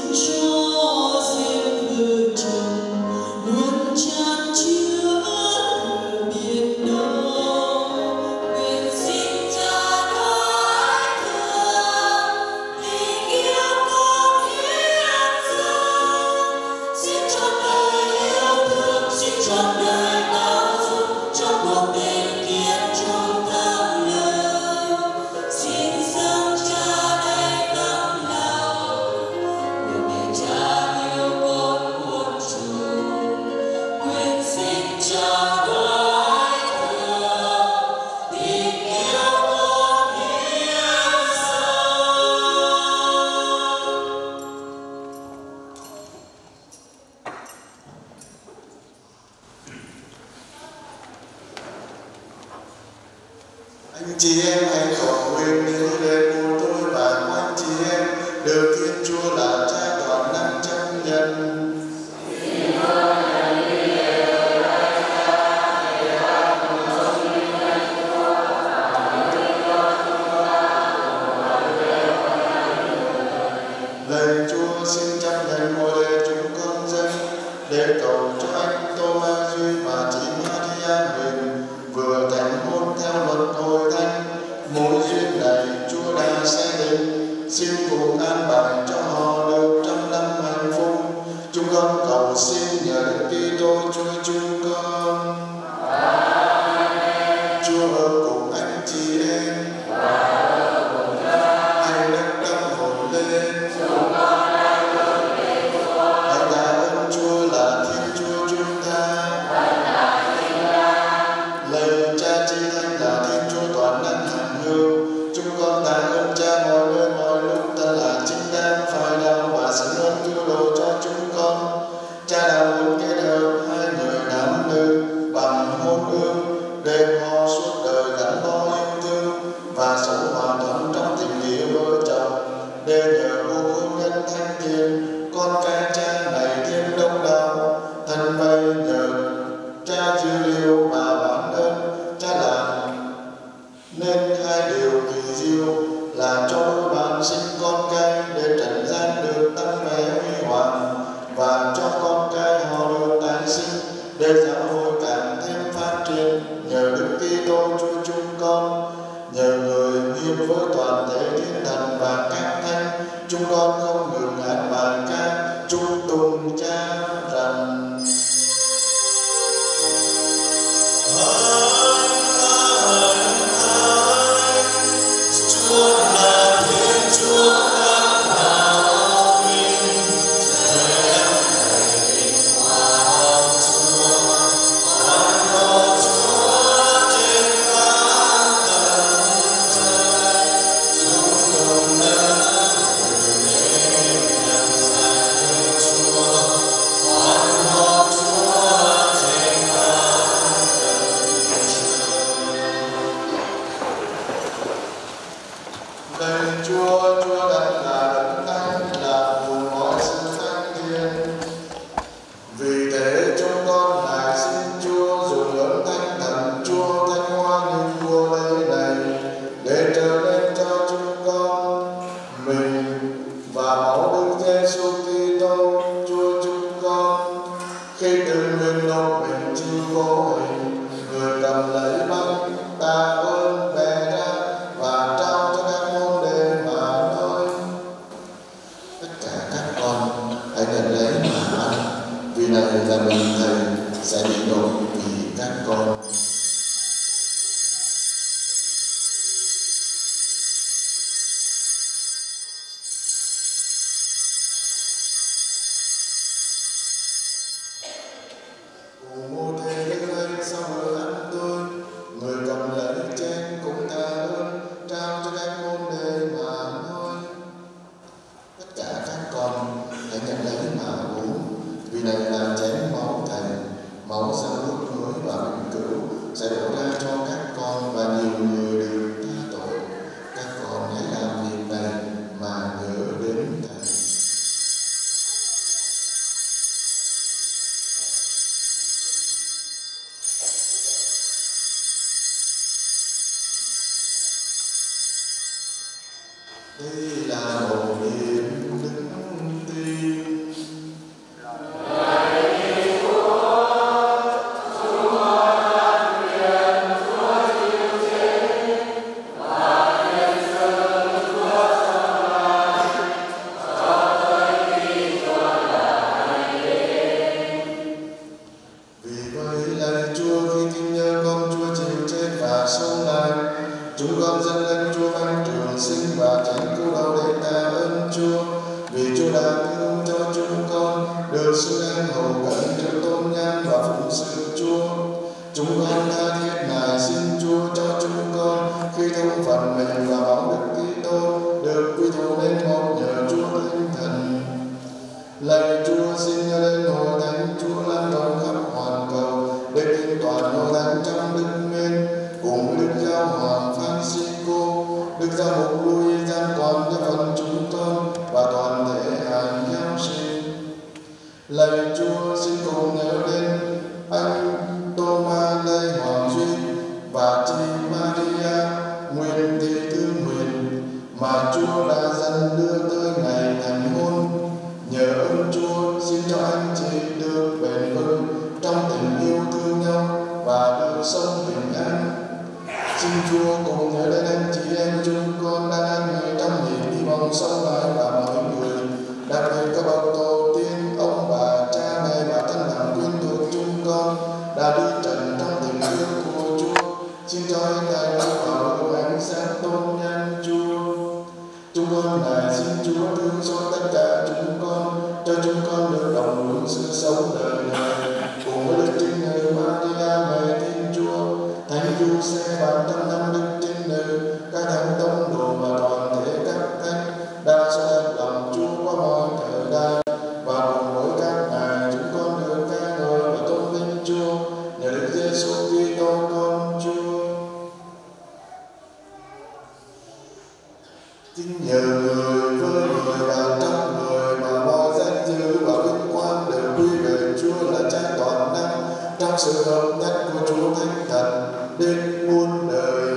Anh chị em hãy cầu nguyện để đời của tôi và của anh chị em được Thiên Chúa là Cha toàn năng chấp nhận. Lạy Chúa, xin chấp nhận ngôi lễ chúng con dâng để cầu cho anh Thomas Duy và chị Maria mình vừa thành hôn theo luật hội thánh. Mối duyên này Chúa đã sẽ định, xin cùng an bài cho họ được trăm năm hạnh phúc. Chúng con cầu xin nhờ Đức Kitô Chúa chúng con. Chúa ở cùng anh chị em. Hãy nâng tâm hồn lên. Hãy tạ ơn Chúa là Thiên Chúa chúng ta. Lạy Cha Chi Thánh là Thiên Chúa toàn năng hằng hữu, chúng con tạ ơn Cha mọi nơi mọi lúc ta là chính đáng phải đạo và sự ơn cứu độ cho chúng con. Cha đã muốn kết hợp hai người nam nữ bằng hôn ước để họ suốt đời gắn bó yêu thương và sống hòa thuận trong tình nghĩa vợ chồng, để nhờ cuộc hôn nhân thanh thiện con cái cha này thêm đông đảo. Thân vay nhờ Cha dư liệu và bản ơn Cha làm nên hai điều kỳ diệu là cho đôi bạn sinh con cái để trần gian được tăng mẹ huy hoàng, và cho con cái họ được tái sinh để giáo hội càng thêm phát triển. Nhờ Đức Kitô Chúa chúng con, nhờ người hiệp với toàn thể thiên thần và các thánh, chúng con không ngừng hát bài ca chúc tụng Cha rằng: Lạy Chúa, Chúa đặt là đấng thánh, là nguồn mọi sự thánh thiện. Vì thế chúng con lại xin Chúa dùng ơn Thánh Thần Chúa thanh hoa những mùa lễ này để trở nên cho chúng con mình và máu Đức Giêsu Kitô Chúa chúng con. Khi tự nguyện nộp mình chịu khổ hình, người cầm lấy bánh tạ ơn bè ra và trao cho các môn đệ mà nói: tất cả các con hãy nhận lấy mà ăn, vì này là mình thầy sẽ bị nộp vì các con. Cùng một thế lễ sau bữa ăn tôi, người cầm lấy chén cũng tạ ơn, trao cho các môn đệ mà nói: tất cả các con hãy nhận lấy mà uống, vì này là chén máu thầy, máu giao ước mới và vĩnh cửu xưng anh hầu cẩn trước tôn nhang và phụng sự Chúa. Chúng con tha thiết nài xin Chúa cho chúng con khi thông phần mình và máu Đức Kitô được quy tụ nên một nhờ Chúa Thánh Thần. Lạy Chúa, xin nhớ đến hội thánh Chúa lan rộng khắp hoàn cầu để kiện toàn hội thánh trong đức mến, cùng Đức Giáo Hoàng Francisco, Đức Giáo mục Louis gian còn cho phần chúng con và toàn thể hàng giáo sinh. Lạy Chúa, xin cùng nhớ đến anh Thomas Lê Hoàng Duy và chị Maria Nguyên Thị Thương Huyền mà Chúa đã dẫn đưa tới ngày thành hôn. Nhờ ơn Chúa, xin cho anh chị được bền vững trong tình yêu thương nhau và được sống bình an. Xin Chúa cùng nhớ đến anh chị em chúng con đang an nghỉ trong niềm hy vọng sống mãi và mọi người, đặc biệt các bậc tổ tiên, ông bà, cha mẹ và thân bằng quyến thuộc chúng con đã đi trần trong tình yêu của Chúa. Xin cho anh ngài đã vào được ánh sáng tôn nhang Chúa. Chúng con này xin Chúa thương xót tất cả chúng con, cho chúng con được đồng hưởng sự sống đời đời cùng với Đức Trinh Nữ Maria mẹ Thiên Chúa, Thánh Giuse bản trăm năm Đức Trinh Nữ, các thánh tông đồ và toàn thể các thánh đã so đẹp lòng Chúa qua mọi thời đại, và cùng với các ngài chúng con được ca ngợi và tôn vinh Chúa nhờ Đức Giêsu Kitô con Chúa. Chính nhờ người với người và trong người mà mọi danh dự và vinh quang đều quy về Chúa là Cha toàn năng trong sự hợp nhất của Chúa Thánh Thần đến muôn đời.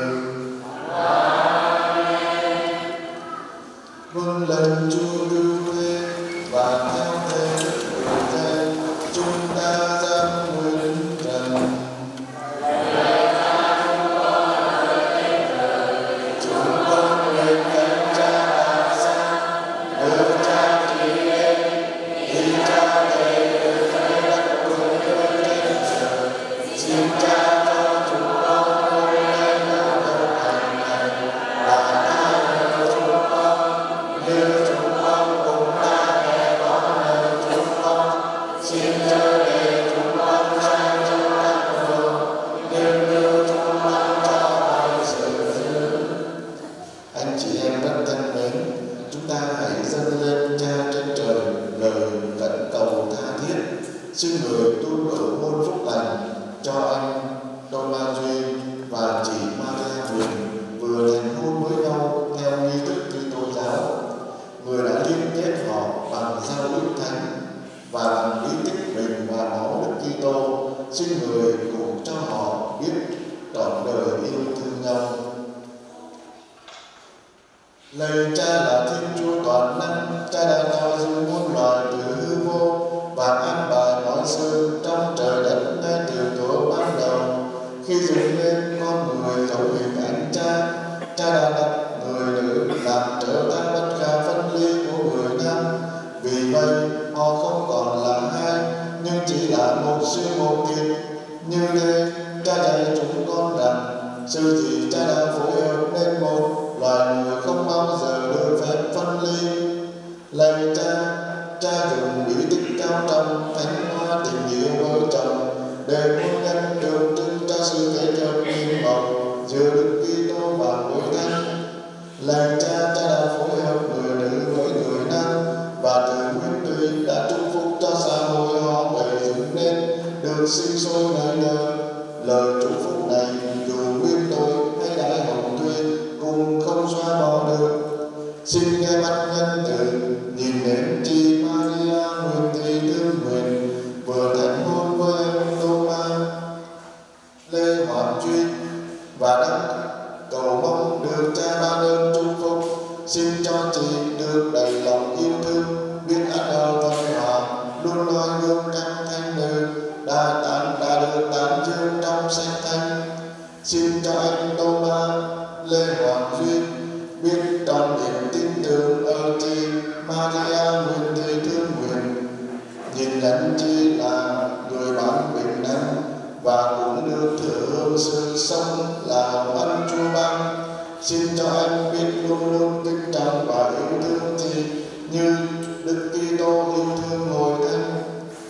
Vâng lần Chúa đưa thuê và theo thế người danh chúng ta dám nguyện trần. Chúng con nguyện cánh Cha làm sao, nhờ Cha chỉ em, thì Cha thầy được phải đắc cùng với trên trời. Xin Cha cho chúng con hôm nay đã được hành này và tha nợ chúng con, như chúng con cũng đã nợ con nợ chúng con. Xin chớ để chúng con sai trong các đường, nhưng đưa chúng con cho mọi sự dữ. Anh chị em rất thân mến, chúng ta hãy dâng lên Cha trên trời lời khẩn cầu tha thiết, xin người tu đổ muôn phúc lành cho anh Thomas Duy và chị Maria Huyền vừa thành hôn với nhau theo nghi thức Kitô giáo. Người đã liên kết họ bằng giao ước thánh và bằng ý tích mình và máu Đức Kitô, xin người cùng cho họ biết trọn đời yêu thương nhau. Lạy Cha là Thiên Chúa toàn năng, Cha đã tạo dựng muôn loài từ hư vô và an bài mọi sự trong trời đất ngay từ thuở ban đầu. Khi dựng nên con người giống hình ảnh Cha, Cha đã đặt người nữ làm trở ta bất khả phân ly của người nam. Vì vậy họ không còn là hai, nhưng chỉ là một xương một thịt. Như thế Cha dạy chúng con rằng sự gì Cha đã phối hợp nên một, loài người không bao giờ được phép phân ly. Lạy Cha, Cha dùng bí tích cao trọng thánh hoa tình yêu vợ chồng để hôn nhân tượng trưng cho sự kết hợp nhiệm màu giữa Đức Kitô và hội thánh. Lạy Cha, Cha đã phối hợp người nữ với người nam và từ nguyên thủy đã chúc phúc cho xã hội họ gây dựng nên được sinh sôi nảy nở. Lời chúc phúc này dù nguyên tội hay đại hồng thuyên cũng không xóa bỏ được. Xin nghe mắt nhân từ nhìn đến chị Maria Nguyên Thị Thương Huyền vừa thành hôn với anh Thomas Lê Hoàng Duy và đang cầu mong được Cha ban ơn chúc phúc. Xin cho chị được đầy lòng yêu thương, biết ăn ở văn hòa, luôn nói gương các thánh nữ đã được tán dương trong sách thánh. Xin cho anh Thomas Lê Hoàng Duy biết tròn niềm tin tưởng ở chị Maria Nguyên Thị Thương Huyền, nhìn nhận chị là người bạn bình an và cũng được thừa hưởng sự sống là hồng ân Chúa ban. Xin cho anh biết luôn luôn kính trọng và yêu thương chị như Đức Kitô yêu thương hội thánh.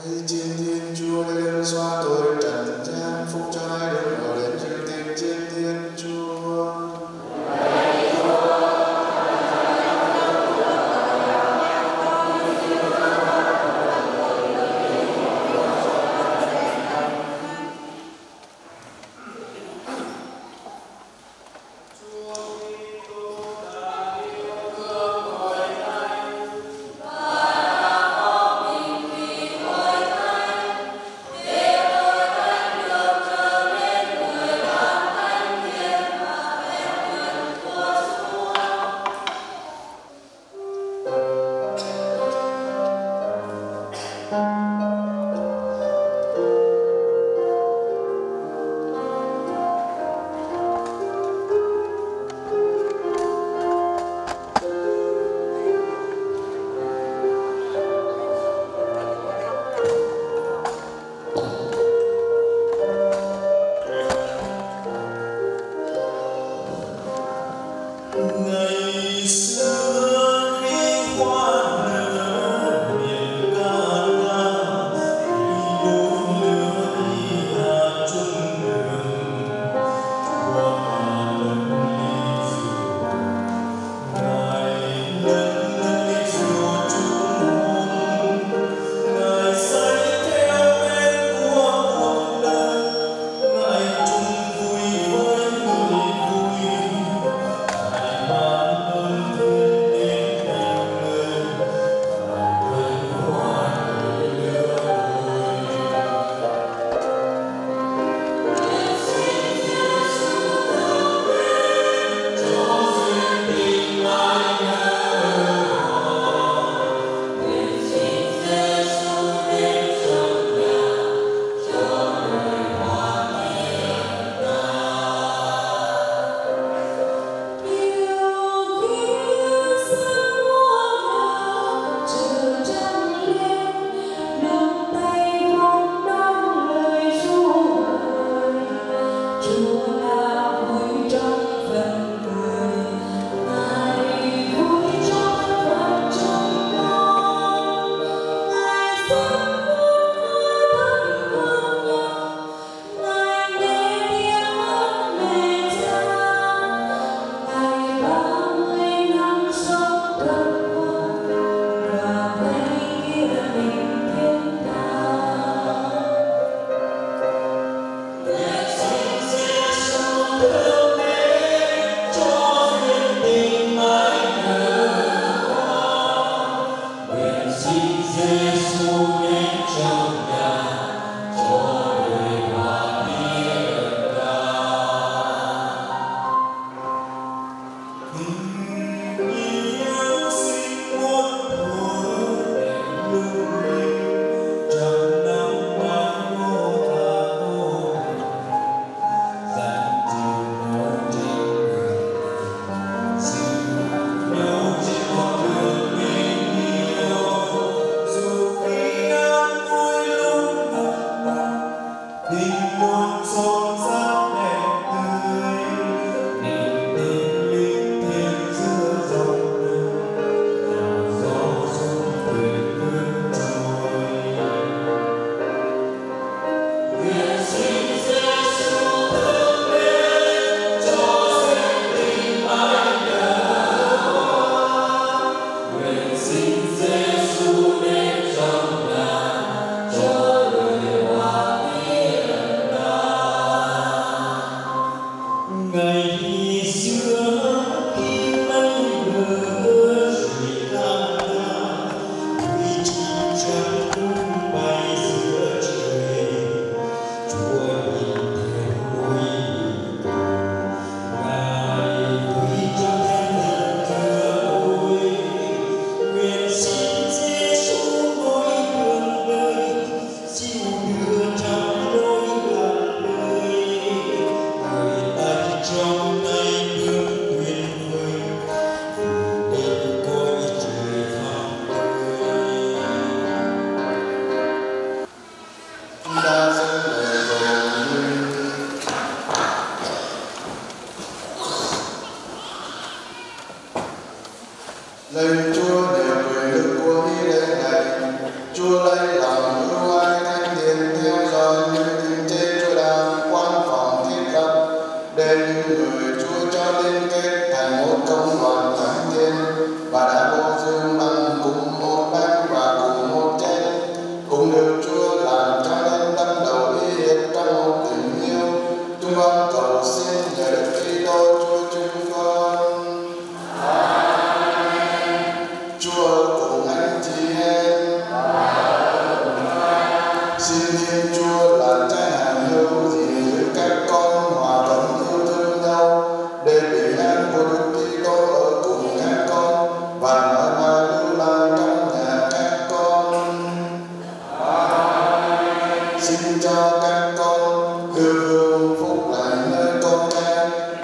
Lạy Chúa, niềm quyền lực của hy lễ này, Chúa lấy lòng ưu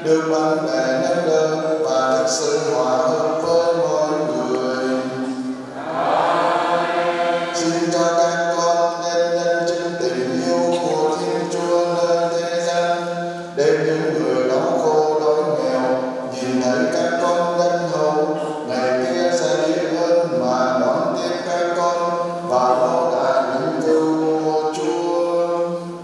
được bạn bè nâng đỡ và thực sự hòa hợp với mọi người. Xin cho các con nên nhân chứng tình yêu của Thiên Chúa nơi thế gian, để những người đau khổ đói nghèo nhìn thấy các con nhân hậu, ngày kia sẽ biết ơn mà đón tiếp các con và lo đại những cưu của Chúa.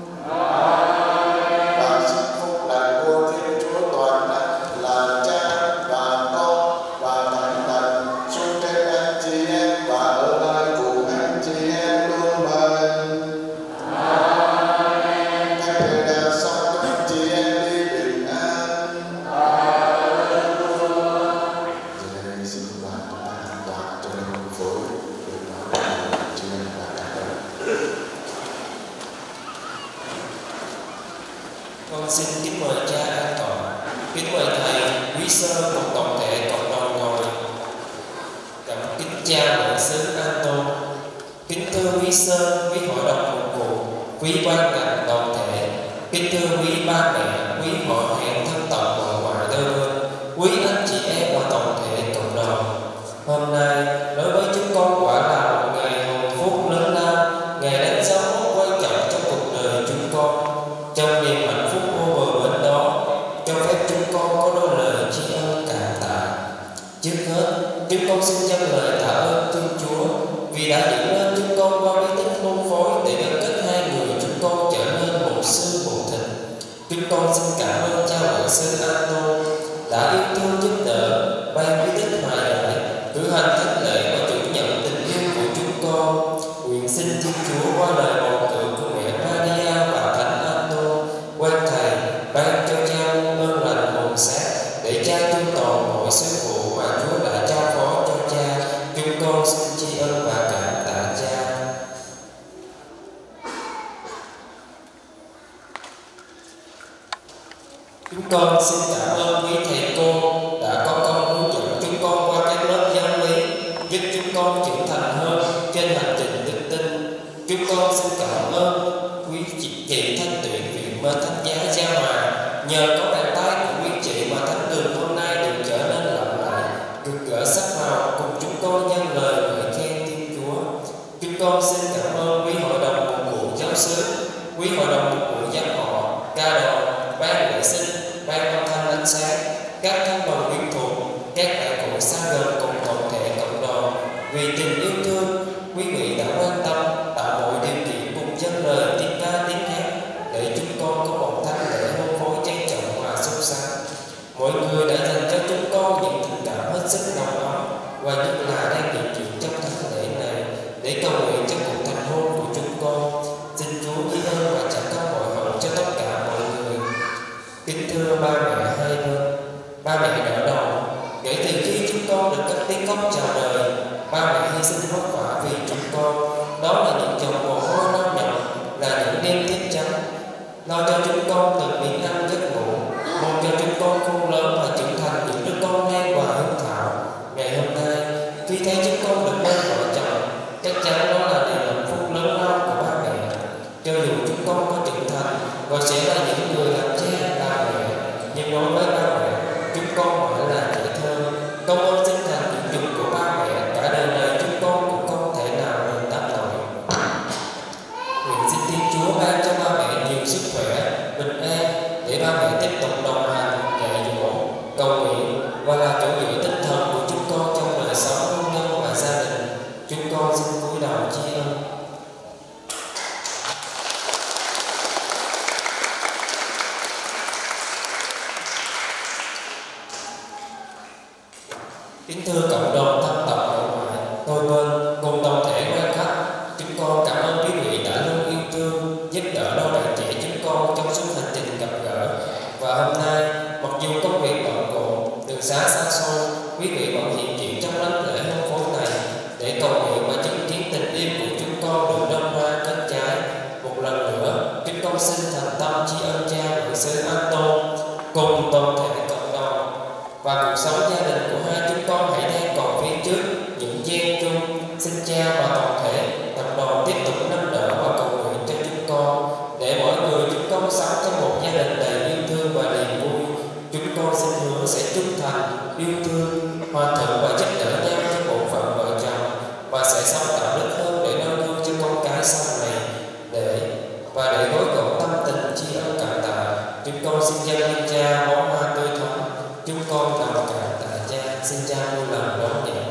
Và xin phúc lành của Thiên Chúa toàn năng là Cha và Con và Thánh Thần xuống trên anh chị em và ở lại cùng anh chị em luôn bền. Các người đã xong cho anh chị em đi bình an. Giờ đây xin phúc lành chúng ta an toàn cho nên hôn phối được nói với anh chị em và cả đời. Con xin kính mời cha an toàn, kính mời thầy, quý sơ một tổng thể cộng đồng ngồi. Cảm kính cha nội xứ An Tôn, kính thưa quý sơ, quý hội đồng phục vụ, quý ban ngành đoàn thể, kính thưa quý ba mẹ, quý họ hàng thân tộc nội ngoại đôi bên, quý anh chị em và tổng thể cộng đồng. Hôm nay đối với chúng con quả là một ngày hạnh phúc lớn lao, ngày đánh dấu mốc quan trọng trong cuộc đời chúng con. Trong niềm hạnh phúc vô bờ bến đó, cho phép chúng con có đôi lời tri ân cảm tạ. Trước hết, chúng con xin dâng lời tạ ơn Thiên Chúa vì đã dựng lên chúng con qua bí tích hôn phối để gắn kết hai người chúng con trở nên một xương một thịt. Chúng con xin cảm ơn cha nội sư An Tôn đã yêu thương giúp đỡ, ban bí tích hòa giải, cử hành thánh lễ và chủ nhận tình yêu của chúng con. Nguyện xin Thiên Chúa qua lời bầu cử của mẹ Maria và Thánh An Tôn, quan thầy ban cho cha muôn ơn lành hồn xác để cha chu toàn mọi sứ vụ mà Chúa đã trao phó cho cha. Chúng con xin tri ân và cảm tạ cha. Chúng con xin cảm ơn quý thầy cô đã có công hướng dẫn chúng con qua các lớp giáo lý, giúp chúng con trưởng thành hơn trên hành trình đức tin. Chúng con xin cảm ơn quý chị Thanh Tuyển viện mến Thánh giá Gia Hòa. Nhờ có bàn tay của quý chị mà thánh đường hôm nay được trở nên lộng lẫy, được gỡ sắc màu cùng chúng con nhân lời ngợi khen Thiên Chúa. Chúng con xin cảm ơn quý hội đồng phục vụ giáo xứ, quý hội đồng phục vụ giám họ, ca đoàn, ban vệ sinh, ban âm thanh ánh sáng, các thân đoàn quyến thuộc, các đại cụ xa gần cùng tổng thể cộng đoàn. Vì tình yêu thương, quý vị đã quan tâm tạo mọi điều kiện cùng dâng lời tiếng ca tiếng hát để chúng con có một thánh lễ hôn phối trang trọng và sung sướng. Mọi người đã dành cho chúng con những tình cảm hết sức nồng ấm và nhất là đang hiện diện trong thánh lễ này để cầu nguyện cho cuộc thành hôn của chúng con. Xin Chúa ghi ơn và trả công mọi hậu cho tất cả mọi người. Kính thưa ba mẹ hai bên, ba mẹ đỡ đầu, kể từ khi chúng con được cất tiếng khóc chào đời, ba mẹ hy sinh vất vả vì chúng con. Đó là những giọt mồ hôi non nhọc, là những đêm thức trắng, lo cho chúng con từ miếng ăn giấc ngủ, mong cho chúng con khôn lớn và trưởng thành những đứa con ngoan và hiếu thảo. Ngày hôm nay, khi thấy chúng con được bên vợ chồng, chắc chắn đó là niềm hạnh phúc lớn lao của ba mẹ. Cho dù chúng con có trưởng thành và sẽ là những người làm cha làm mẹ, nhưng đối với ba mẹ, chúng con phải là trẻ thơ. Công ơn sinh thành dưỡng dục của ba mẹ cả đời này chúng con cũng không thể nào đền đáp nổi. Nguyện xin Thiên Chúa ban cho ba mẹ nhiều sức khỏe, bình an để ba mẹ tiếp tục đồng hành, dạy dỗ, cầu nguyện và là chỗ dựa tinh thần của chúng con trong đời sống hôn nhân và gia đình. Chúng con xin cúi đầu tri ân. Kính thưa cộng đồng thân tộc nội ngoại, đôi bên cùng toàn thể quan khách, chúng con cảm ơn quý vị đã luôn yêu thương, giúp đỡ đôi bạn trẻ chúng con trong suốt hành trình gặp gỡ. Và hôm nay, mặc dù công việc bận rộn, đường xá xa xôi, quý vị vẫn hiện diện trong lánh lễ hôn phối này để cầu nguyện và chứng kiến tình yêu của chúng con được đơm hoa kết trái. Một lần nữa, chúng con xin thành tâm tri ân cha nội xứ An Tôn cùng toàn thể cộng đồng. Và cuộc sống gia đình của hai chúng con hãy đang còn phía trước những gian chung. Xin cha và toàn thể tập đoàn tiếp tục nâng đỡ và cầu nguyện cho chúng con để mỗi người chúng con sống trong một gia đình đầy yêu thương và niềm vui. Chúng con con xin hứa sẽ trung thành, yêu thương, hòa thuận và giúp đỡ nhau trong bổn phận vợ chồng, và sẽ sống đạo đức hơn để noi gương cho con cái sau này, để gói gọn tâm tình tri ân cảm tạ. Chúng con xin dâng lên Cha bó hoa tươi thắm, chúng con đồng cảm tạ Cha, xin Cha vui lòng đón nhận.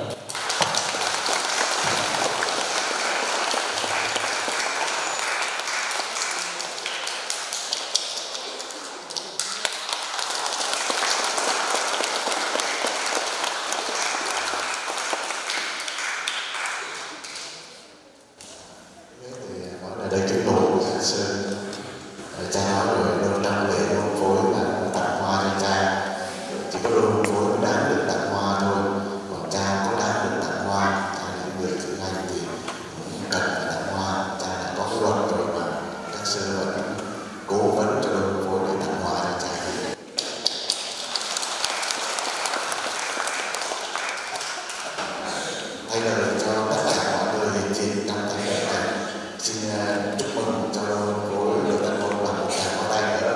Đây cái bộ của Giáng Sơn, cha nói rồi, đôi năm lễ đôi phối là tặng hoa cho cha, chỉ có đôi phối mới đáng được tặng hoa thôi, còn cha có đáng được tặng hoa. Cha là người cử hành thì cần phải tặng hoa, cha đã có cái luật rồi mà Giáng Sơn vẫn cố vấn cho đôi phối để tặng hoa cho cha. Thay lời cho tất cả mọi người hiện diện trong thánh lễ này, xin chúc mừng cho đôi phối được tận hôn bằng một tràng pháo tay nữa.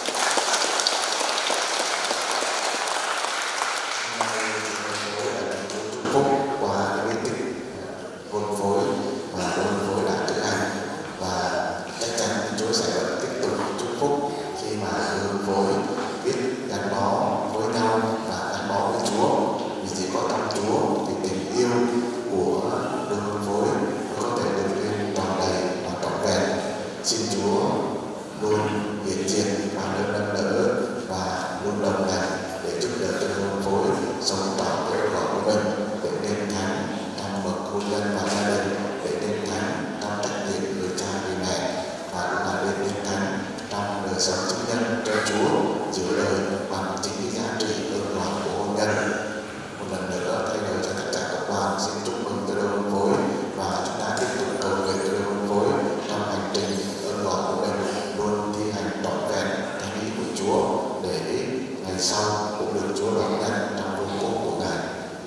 Hôm nay đôi phối là chúc phúc qua cái nghi thức hôn phối mà đôi phối đã cử hành, và chắc chắn Chúa sẽ vẫn tiếp tục chúc phúc khi mà đôi phối biết gắn bó với nhau và gắn bó với Chúa, vì chỉ có trong Chúa thì tình yêu của đôi phối có thể được lên tròn đầy và trọn vẹn. Xin Chúa luôn hiện diện và luôn nâng đỡ và luôn đồng hành để giúp đỡ cho đôi phối sống trọn cái ước của mình, để nên thắng trong bậc hôn nhân và gia đình, để nên thắng trong trách nhiệm người cha người mẹ, và cũng là nên thắng trong đời sống chứng nhân cho Chúa giữa đời bằng chính cái giá trị ước của hôn nhân. Một lần nữa thay lời cho tất cả các bạn xin chúc mừng cho đôi hôn phối, và chúng ta tiếp tục cầu nguyện cho đôi hôn phối trong hành trình ơn gọi của mình luôn thi hành trọn vẹn theo ý của Chúa, để ngày sau cũng được Chúa đón nhận trong vương quốc của Ngài.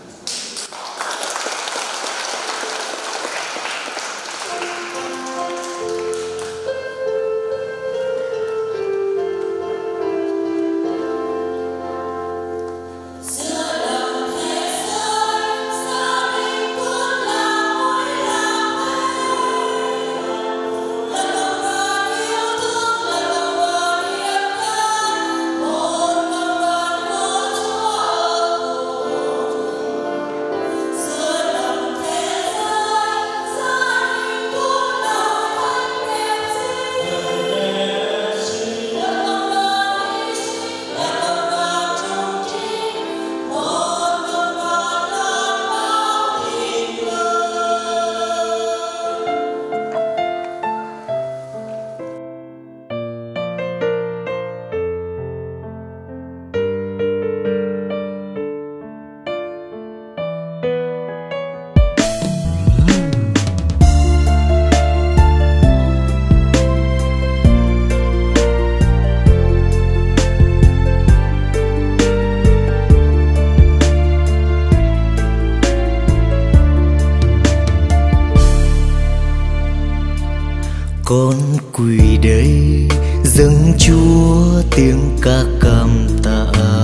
Con quỳ đây dâng Chúa tiếng ca cảm tạ.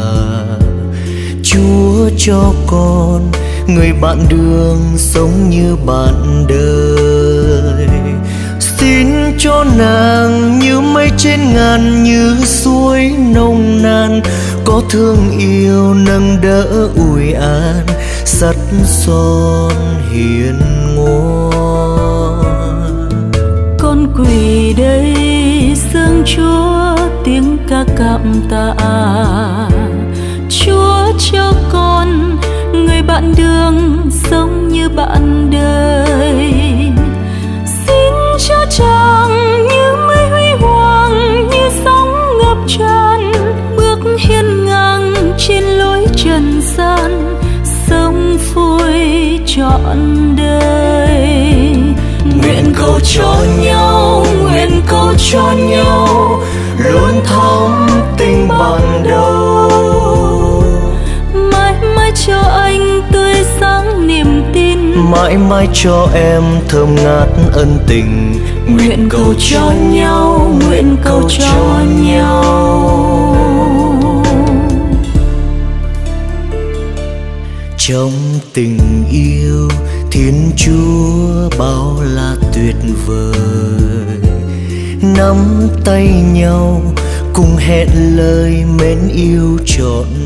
Chúa cho con người bạn đường sống như bạn đời. Xin cho nàng như mây trên ngàn, như suối nồng nàn, có thương yêu nâng đỡ ủi an, sắt son hiền ngoan. Con quỳ đây dâng Chúa tiếng ca cảm tạ. Chúa cho con người bạn đường sống như bạn đời. Xin cho chàng như mây huy hoàng, như sóng ngập tràn, bước hiên ngang trên lối trần gian, sống vui trọn đời. Nguyện cầu cho nhau, nguyện cầu cho nhau luôn thắm tình ban đầu. Mãi mãi cho anh tươi sáng niềm tin, mãi mãi cho em thơm ngát ân tình. Nguyện cầu cho nhau, nguyện cầu cho nhau. Trong tình yêu Thiên Chúa bao la tuyệt vời, nắm tay nhau cùng hẹn lời mến yêu trọn